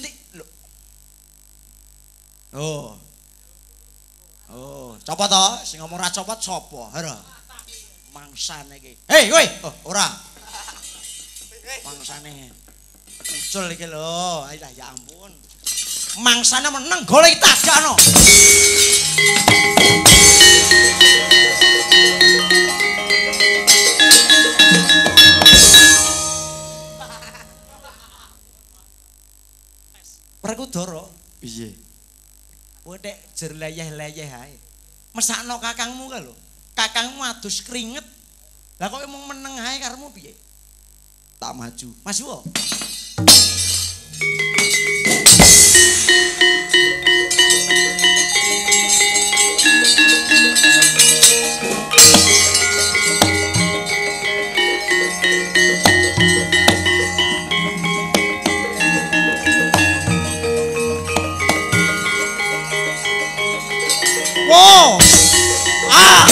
Speaker 2: Oh. Oh, copot to, sing ngomong ra copot sapa? Hara. Mangsane iki. Hei, kowe. Oh, ora. Mangsane. Ucul iki lho. Alah ya ampun. Mangsane meneng golek tagano. Werkudara, piye? Kowe nek jer leyeh-leyeh ae. Mesakno kakangmu ka lho. Kakangmu adus keringet. Lah kok mung meneng ae karemu piye? Tak maju. Maju wae. Wow! Ah!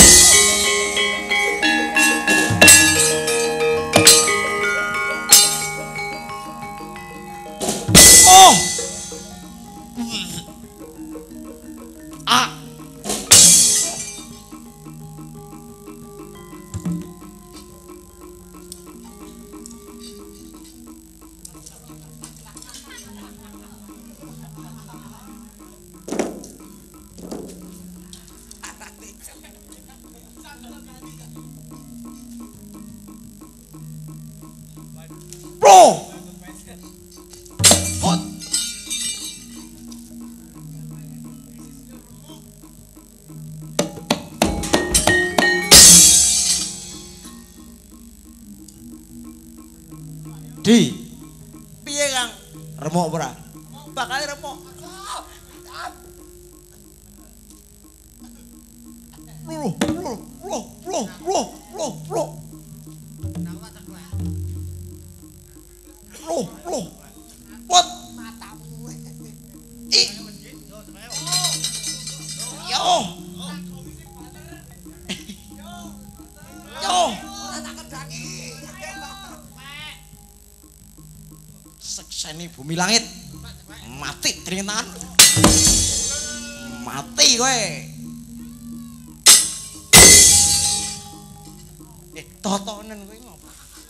Speaker 2: Oh! Ah! Bro! Hot! Di, piye Kang? Remuk ora? Bakal remuk. What? Yo. Yo. Sekseni bumi langit. Mati tringan. Mati kowe. Totonen kowe ngopo?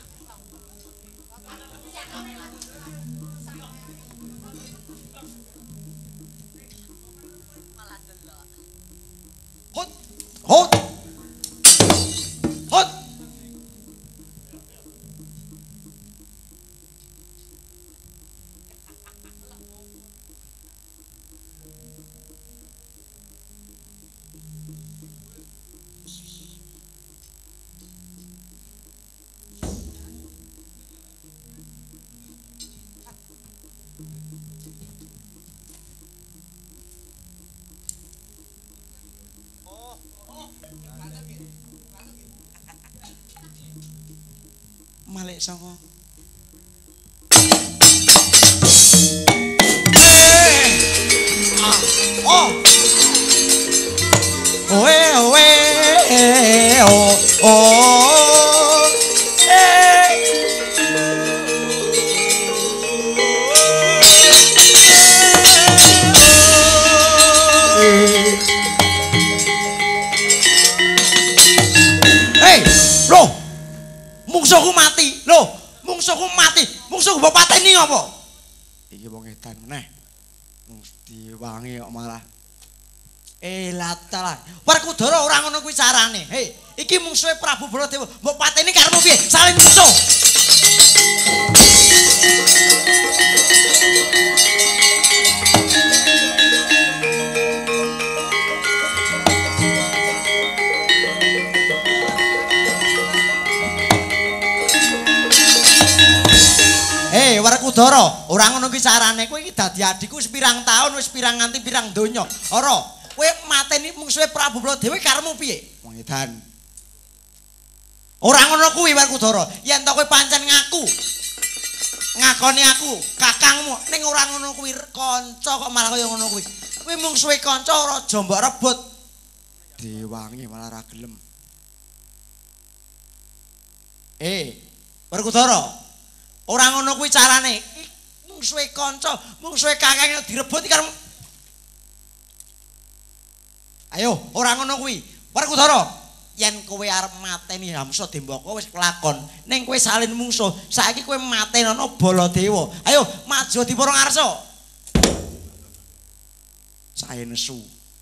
Speaker 2: Hot. Hot. Hot. Malik saka. Oh. Oe oe oh oh. Hey, loh. Mungsuhku mati. Loh, mungsuhku mati. Mungsuhku mbok pateni ngopo? Iki wong edan meneh. Wong diwangi kok malah. Latalah. Werkudara ora ngono kuwi carane. Hei, iki mungsuhe Prabu Baladewa. Mbok pateni karepmu piye? Saling mungsuh. Werkudara, ora ngono kuwi carane. Kowe iki dadi adikku wis pirang taun, wis pirang nganti pirang donya. Ora, kowe mateni mungsuhe Prabu Baladewa karepmu piye? Wong edan. Ora ngono kuwi Werkudara. Yen to kowe pancen ngaku. Ngakoni aku kakangmu ning ora ngono kuwi kanca kok malah kaya ngono kuwi. Kowe mungsuhe kanca ora aja mbok rebut. diwangi malah ra gelem. Werkudara. Ora ngono kuwi carane. Mungsuhe kanca, mungsuhe kakang direbut karo. Ayo, ora ngono kuwi. Werkudara, yen kowe arep mateni Hamsa Dembaka wis kelakon. Ning kowe salin mungsuh, saiki kowe matenono Baladewa. Ayo, maju dipara ngarsa. Sae nesu.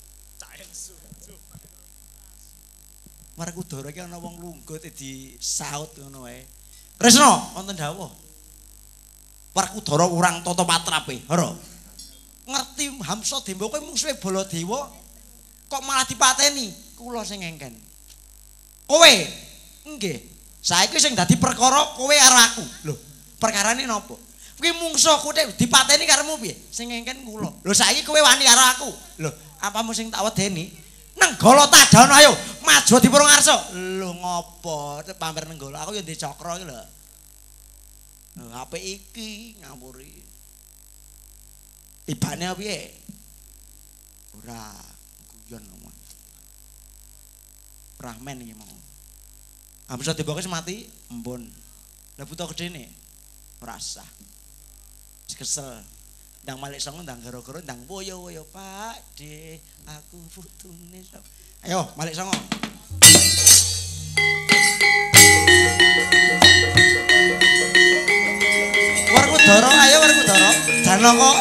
Speaker 2: Werkudara iki ana wong lungguh disaut ngono wae. Kresna, wonten dawuh. Werkudara urang tata patrape, ora. Ngerti Hamsa Dembaka mungsuhe Baladewa kok malah dipateni? Kula sing engken. Kowe nggih. Saiki sing dadi perkara kowe karo aku. Lho, perkarane napa? Kuwi mungsuhku nek dipateni karemu piye? Sing engken kula. Lho saiki kowe wani karo aku. Lho, apamu sing tak wedeni? Nenggala Tadana ayo maju dipura ngarsa. Lho ngopo? Pamer nenggala aku ya ndek cakra iki lho. HP iki ngampuri. Tibane piye? Ora guyon ngomong. Rahmen iki mau. Hamsa Dembaka mati, embun. Lah buta gedene ora sah. Wis kesel. Ndang Malik Songo ndang gara-gara ndang woyo-woyo Pak De aku putune. Ayo Malik Songo. Werkudara ayo Werkudara. Janaka.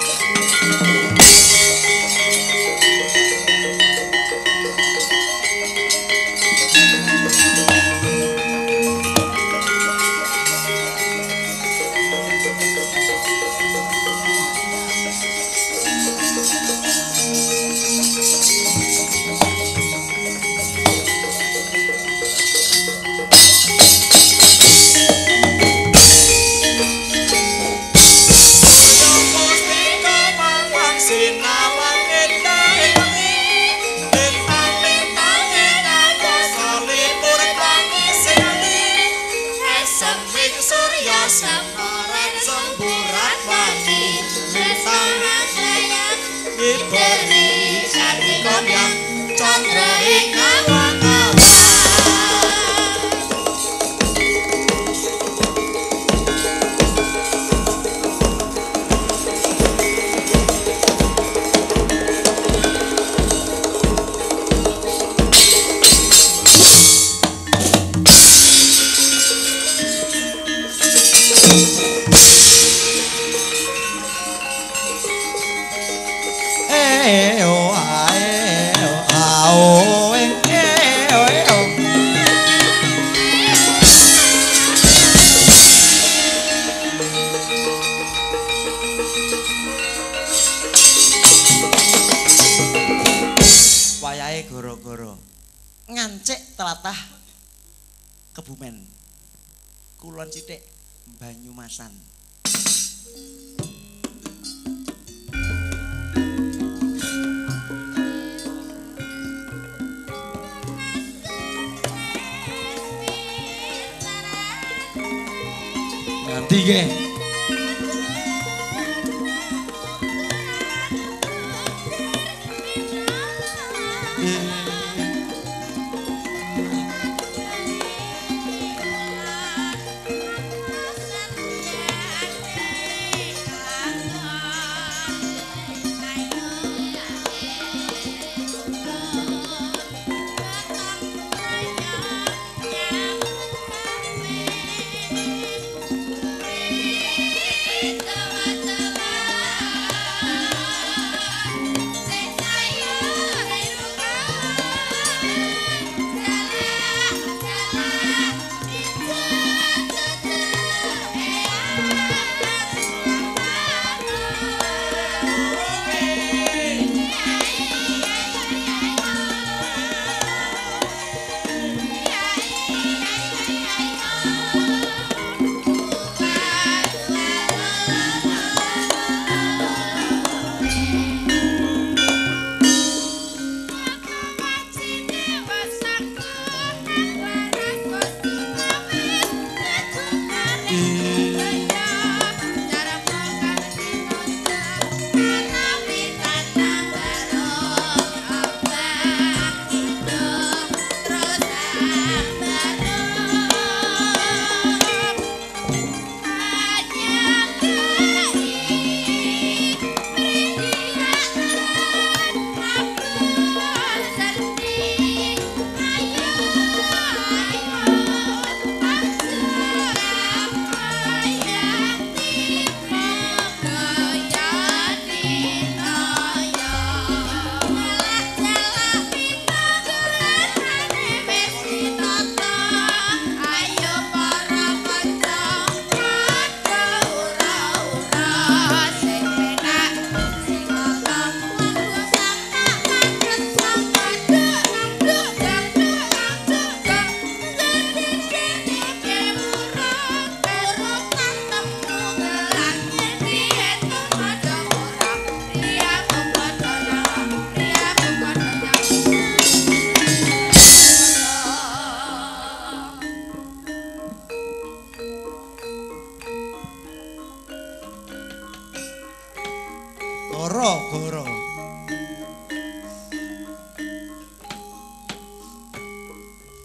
Speaker 2: Wayahe gara-gara ngancik tlatah Kebumen. Kulon sithik Banyumasan. Ganti nggih.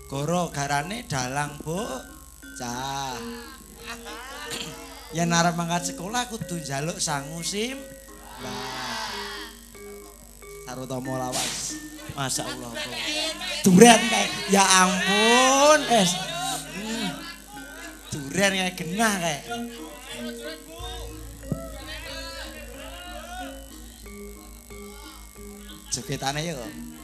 Speaker 2: Goro garane dalang bocah. Yen arep mangkat sekolah kudu njaluk sangu simbah. Sarutama lawas. Masyaallah. Duren kae. Ya ampun, es. Duren kae genah kae. Jepitane yo.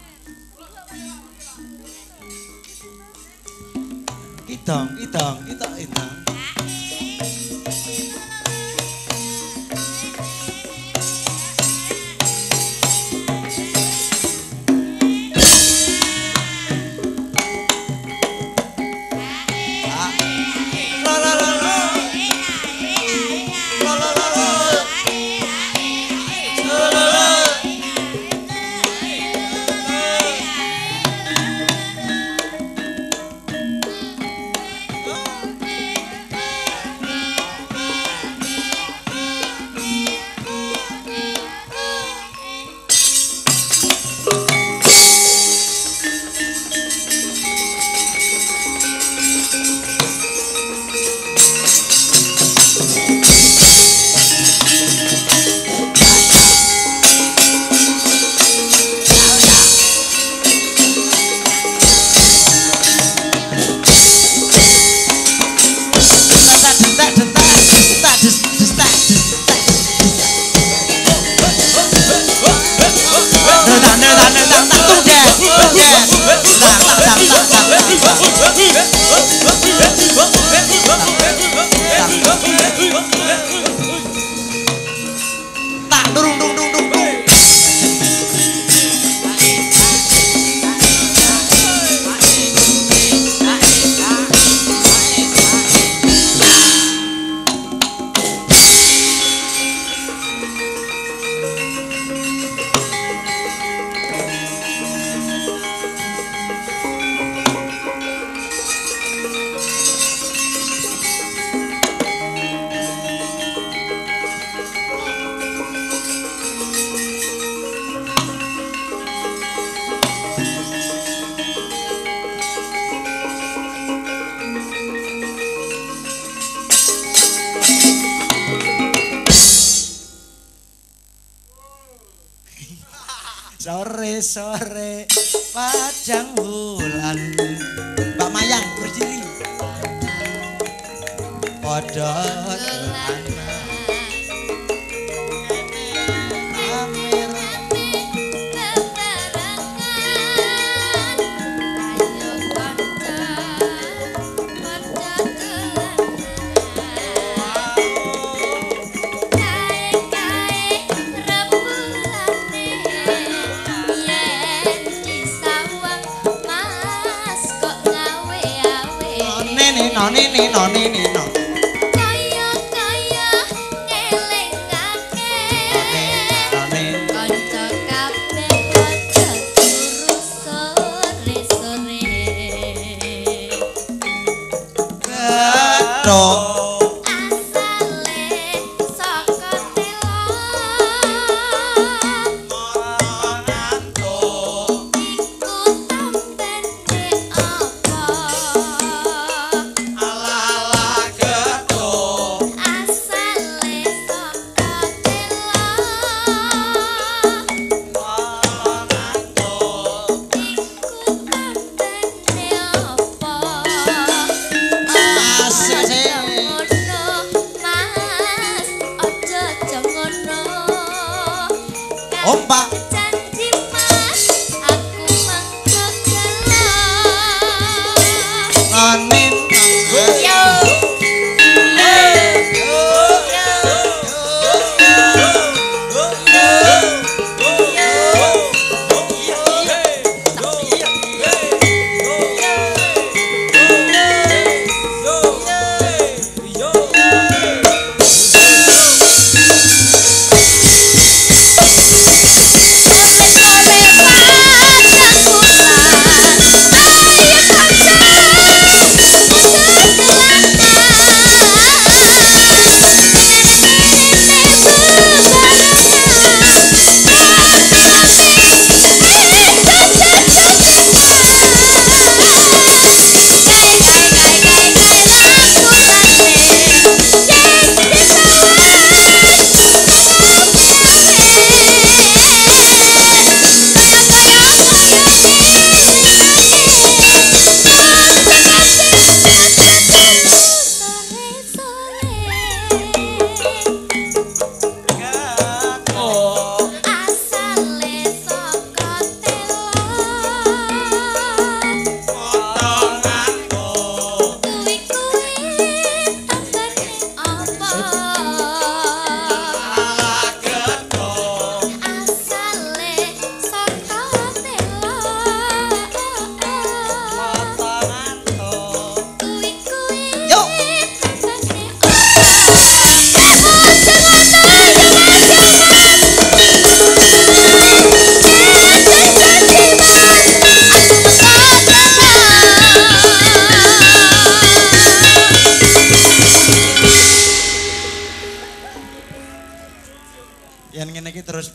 Speaker 2: Idong. Sore padang bulan Mbak Mayang berdiri padha Nino
Speaker 4: kaya ngelingake kanca kabeh padha turu sore-sore
Speaker 2: Ketok
Speaker 4: asale saka telo iku tampen apa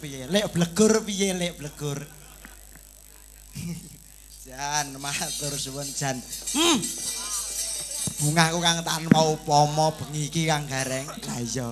Speaker 2: piye? Lek blegur piye lek blegur? Jan matur suwun Jan. Bungaku kang tanpa upama bengi iki kang gareng. Lah iya.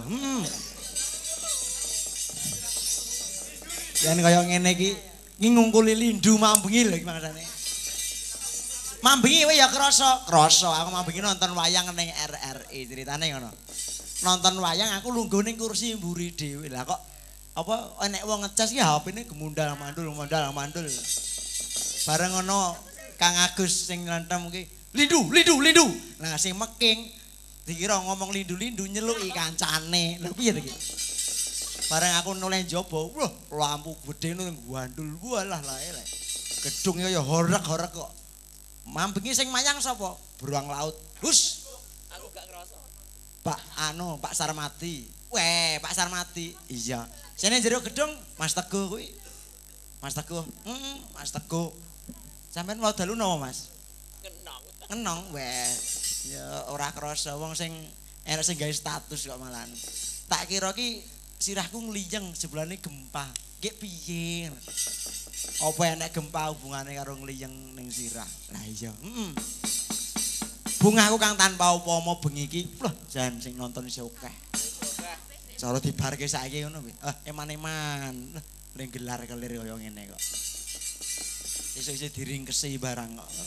Speaker 2: Yen kaya ngene iki ngungkuli lindu mambengi lho iki maksane. Mambengi kowe ya krasa, aku mambengi nonton wayang ning RRI ceritane ngono. Nonton wayang aku lungguh ning kursi mburi dhewe. Lah kok apa enek wong ngecas iki HP-ne gemundal mandul. Bareng ngono Kang Agus sing nlentem ki, "Lindu." Nah sing meking dikira ngomong lindu-lindu nyeluki kancane. Lha piye to iki? Bareng aku noleh njaba, wah lampu gedhe ngono gandul. Walah lae. Gedung ya horek-horek kok. Mambengi sing mayang sapa? Beruang laut. Hus. Aku gak ngerasa. Pak Sarmati. Weh, Pak Sarmati. Iya. Sene jero gedung Mas Teguh kuwi. Mas Teguh. Mas Teguh. Sampeyan mau dalu napa, Mas? Ngenong. Weh. Ya ora krasa wong sing enek sing gawe status kok malahan. Tak kira ki sirahku ngliyeng sebelane gempa. Ki piye? Apa enek gempa hubungane karo ngliyeng ning sirah? Lah iya. Bungaku kang tanpa upama bengi iki, lho jan sing nonton isih akeh. Cara dibarke saiki ngono kuwi. Eman-eman. Ning gelar-kelir kaya ngene kok. Isih diringkesi barang kok.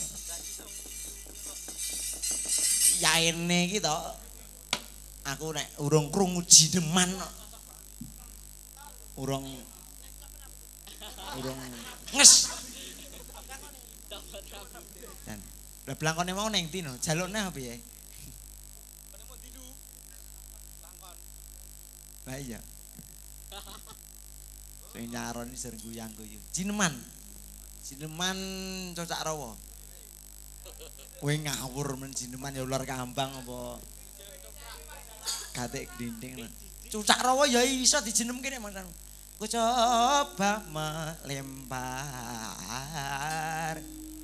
Speaker 2: Yaene iki to. Aku nek urung krungu jineman kok. Urung nges. Dan lah blangkone mau ning ndi no? Jalukne apa ya? Lah iya. Sing nyaroni ser guyang-guyu. Jineman cocak rawa. Kowe ngawur men jineman ya ular kambang apa? Gatik dinding. Cocak rawa ya iso dijenemke nek mangsan. Ku coba melempar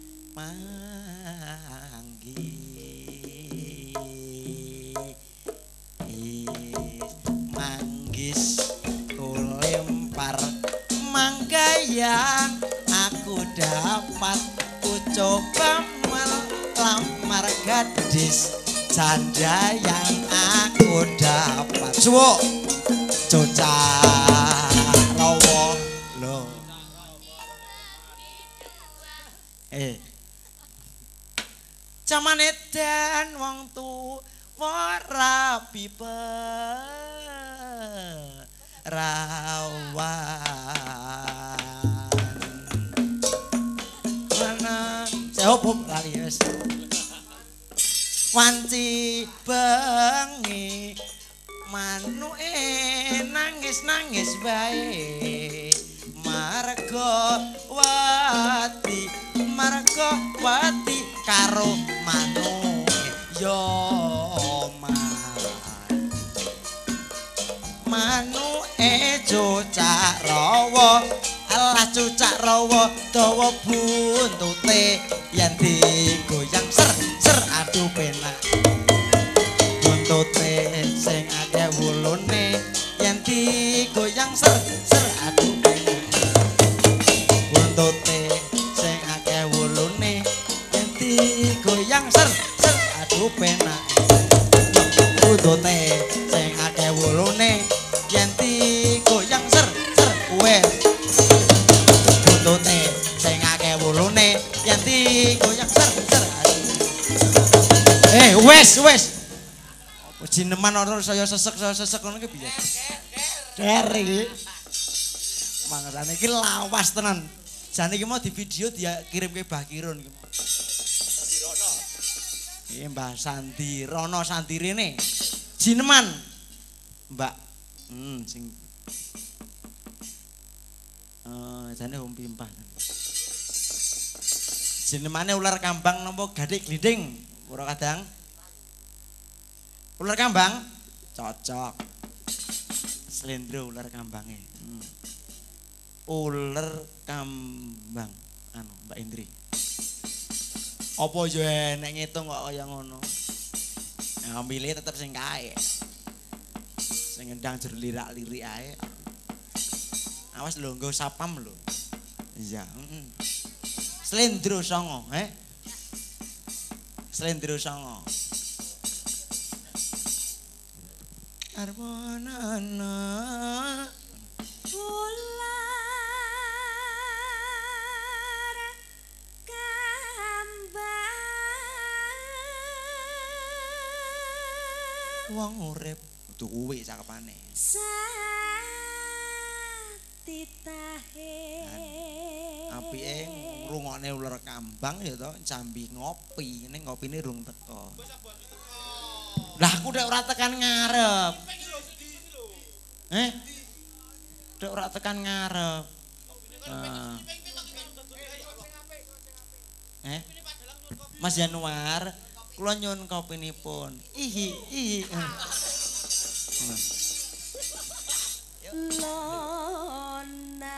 Speaker 2: manggis ku lempar mangga yang aku dapat ku coba melamar gadis janda yang aku dapat suwo cocak rawa lho jaman edan wong tuwa rapi perawan mana jawab lali wis wanci bengi manuke nangis bae marga wati karo manuke yo manuke cocak rawa alah cocak rawa dawa buntute yen digoyang ser aduh penak buntute sing akeh wulune yen digoyang ser aduh penak buntute sing akeh wulune yen digoyang ser aduh penak buntute sing akeh wulune yen digoyang ser kowe buntute sing akeh wulune yen digoyang ser wes jineman ora saya sesek ngono ki piye der iki mangerane iki lawas tenan jane iki mau di video dia kirimke Mbah Kirun iki Sandirono iki Mbah Sandirono sandirene jineman Mbak sing jane om pimpah jinemane ular kambang napa gadik glinding ora kadang ular kambang cocok slendro ular kambange ular kambang anu Mbak Indri apa yo enek ngitung kok kaya ngono ya milih tetep sing kae sing ngendang jero lirak-lirik ae Awas lho nggo sapam lho. Iya, Slendro songo, Slendro songo. Armonana
Speaker 4: ular kambang
Speaker 2: wong urip kudu kuwi cakepane.
Speaker 4: Titahe
Speaker 2: Apike ngrungokne ular kambang ya to jambi ngopi, ning ngopine rung teko. Lah aku nek ora tekan ngarep. Nek ora tekan ngarep. Mas Januar, kula nyuwun kopinipun. Ihi.
Speaker 4: Lona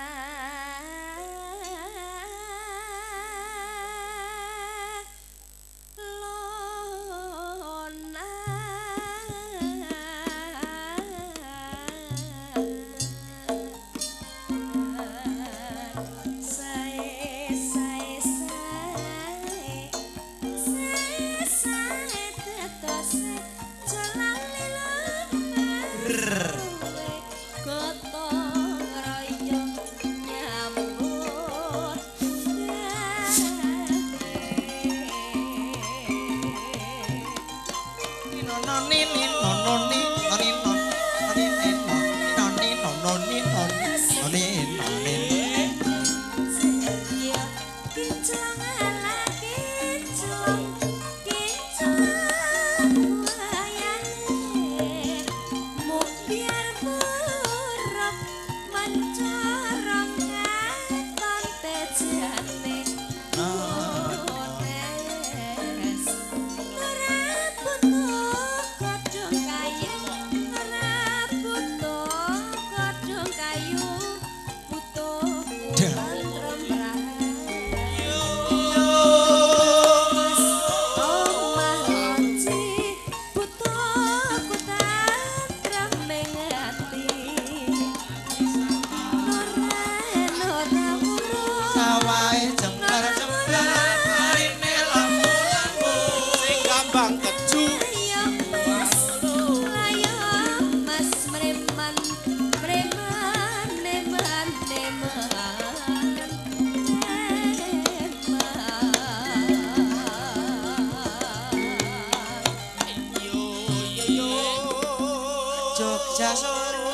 Speaker 2: Jogja Solo.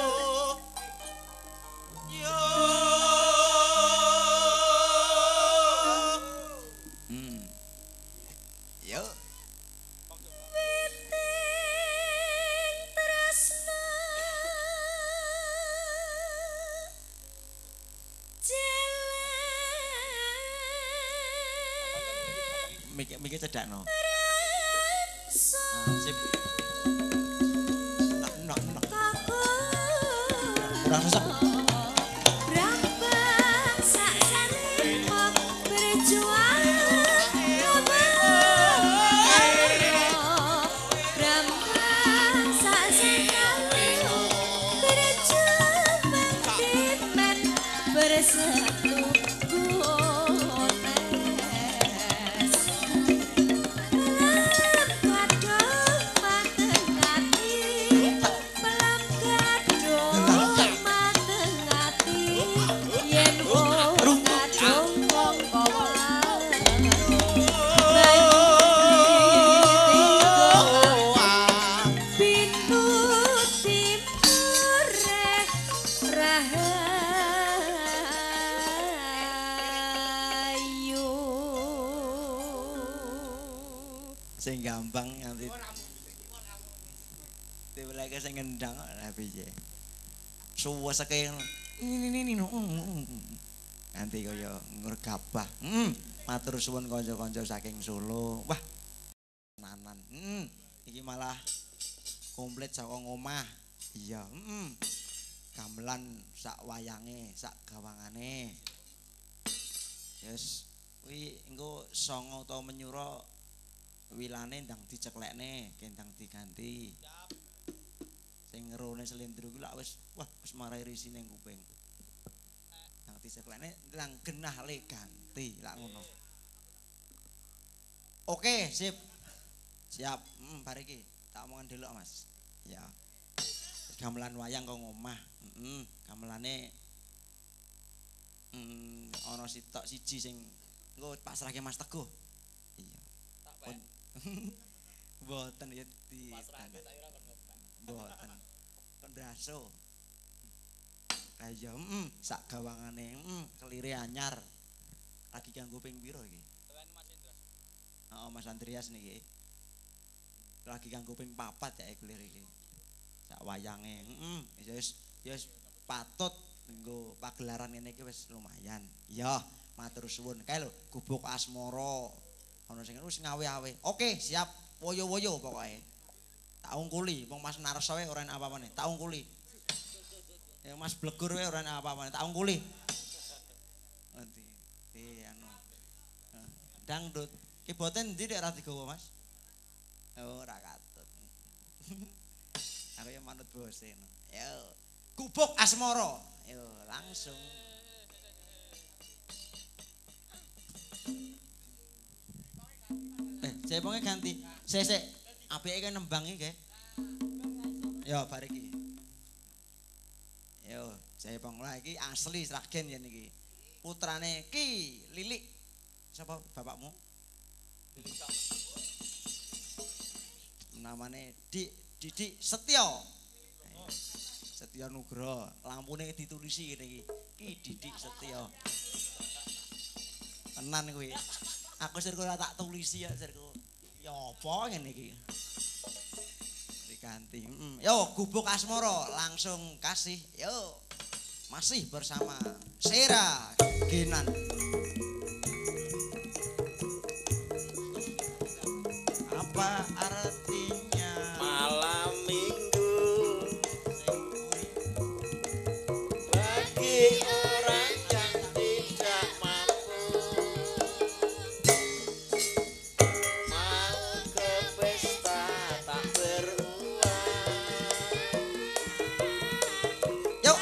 Speaker 2: Yo. Mikir cedakno. Sip. Nok. Ora sesek. Sing gampang nganti deweleke sing ngendang ora piye. Suweseke ini nanti kaya ngregabah. Matur suwun kanca-kanca saking Solo. Wah, nanan. Iki malah komplit saka omah. Iya, gamelan sak wayange, sak gawangane. Yes, kuwi engko songo utawa menyura wilane ndang diceklekne, kendang diganti. Sing ngerone slendro kuwi lak wis marai risine kuping. Nang diseklekne nang genah le ganti lak ngono. Oke, sip. Siap. Bar iki tak omongan delok, Mas. Ya. Gamelan wayang kok ngomah. Gamelane ana sitok siji sing engko pasrahke Mas Teguh. Iya. Tak ben. Mboten ya di pasrahke tak kira kon ngomah. Mboten. Kondaso. Ayo, sak gawangane, kelire anyar. Lagi kanggo ping pira iki? Telan Mas Indras. Heeh, Mas Andreas niki. Lagi kanggo ping 4 ya kelire iki. Sak wayange, wis patut nggo pagelaran ngene iki wis lumayan. Ya, matur suwun. Kae lho, gubuk asmara. Ana sing wis ngawe-awe. Oke, siap. Woyo-woyo pokoke. Tak ungkuli, wong Mas Narso wae ora enak apa-apane. Tak ungkuli. Ya Mas Blegur wae ora enak apa-apane. Tak ungkuli. Nanti anu. Dangdut. Ki boten ndi nek ora digawa, Mas? Oh, ora katut. Aku ya manut bose. Yo, gubuk asmara. Yo, langsung. Jaiponge ganti. Sik. Apike kan nembang iki, Nggih. Yo, bar iki. Yo, jaipong lah iki asli Sragen yen iki. Putrane Ki Lilik. Sapa bapakmu? Namane Didik Setyo. Setyo Nugroho. Lampune ditulisi ngene iki. Ki Didik Setyo. Tenan kuwi. Aku sirku ora tak tulisi ya sirku. Ya apa ngene iki? Diganti. Yo gubuk asmara langsung kasih. Yo. Masih bersama Sera Genan. Apa artinya
Speaker 3: malam minggu bagi orang yang tidak mampu mau ke pesta tak beruang.
Speaker 2: Yuk.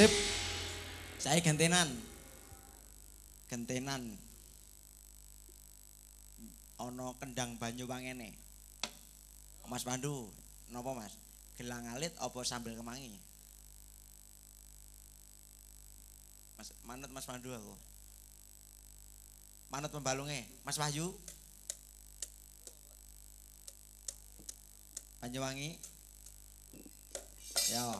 Speaker 2: Sip. Saya gentenan. Gentenan. Ana kendang banyu wangene. Mas Pandu, napa Mas? Gelang alit apa sambel kemangi? Mas manut Mas Pandu aku. Manut pembalunge, Mas Wahyu. Banyuwangi. Ya,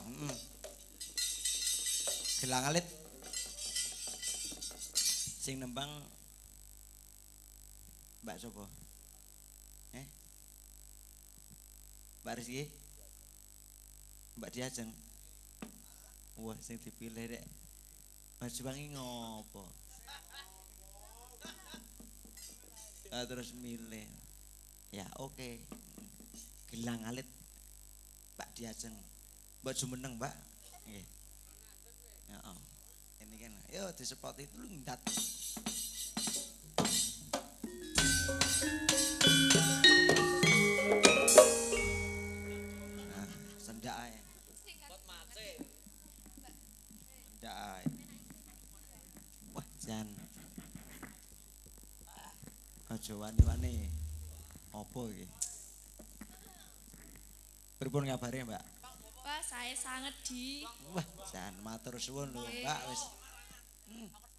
Speaker 2: Gelang alit. Sing nembang Mbak sapa? Mbak Rizky? Mbak Diajeng? Wah, sing dipilih rek. Banyuwangi ngopo? Terus milih. Ya, oke. Gelang alit Mbak Diajeng. Mbak Jumeneng, Mbak. Nggih. Heeh. Ini kan, yo disepot itu lu ndat. Nah, sendak ae. Sendak ae. Wah, jan. Aja wani-wani. Apa iki? Pripun kabare, Mbak?
Speaker 5: Wah, saya sangat di.
Speaker 2: Wah, jan matur suwun lho, Mbak wis.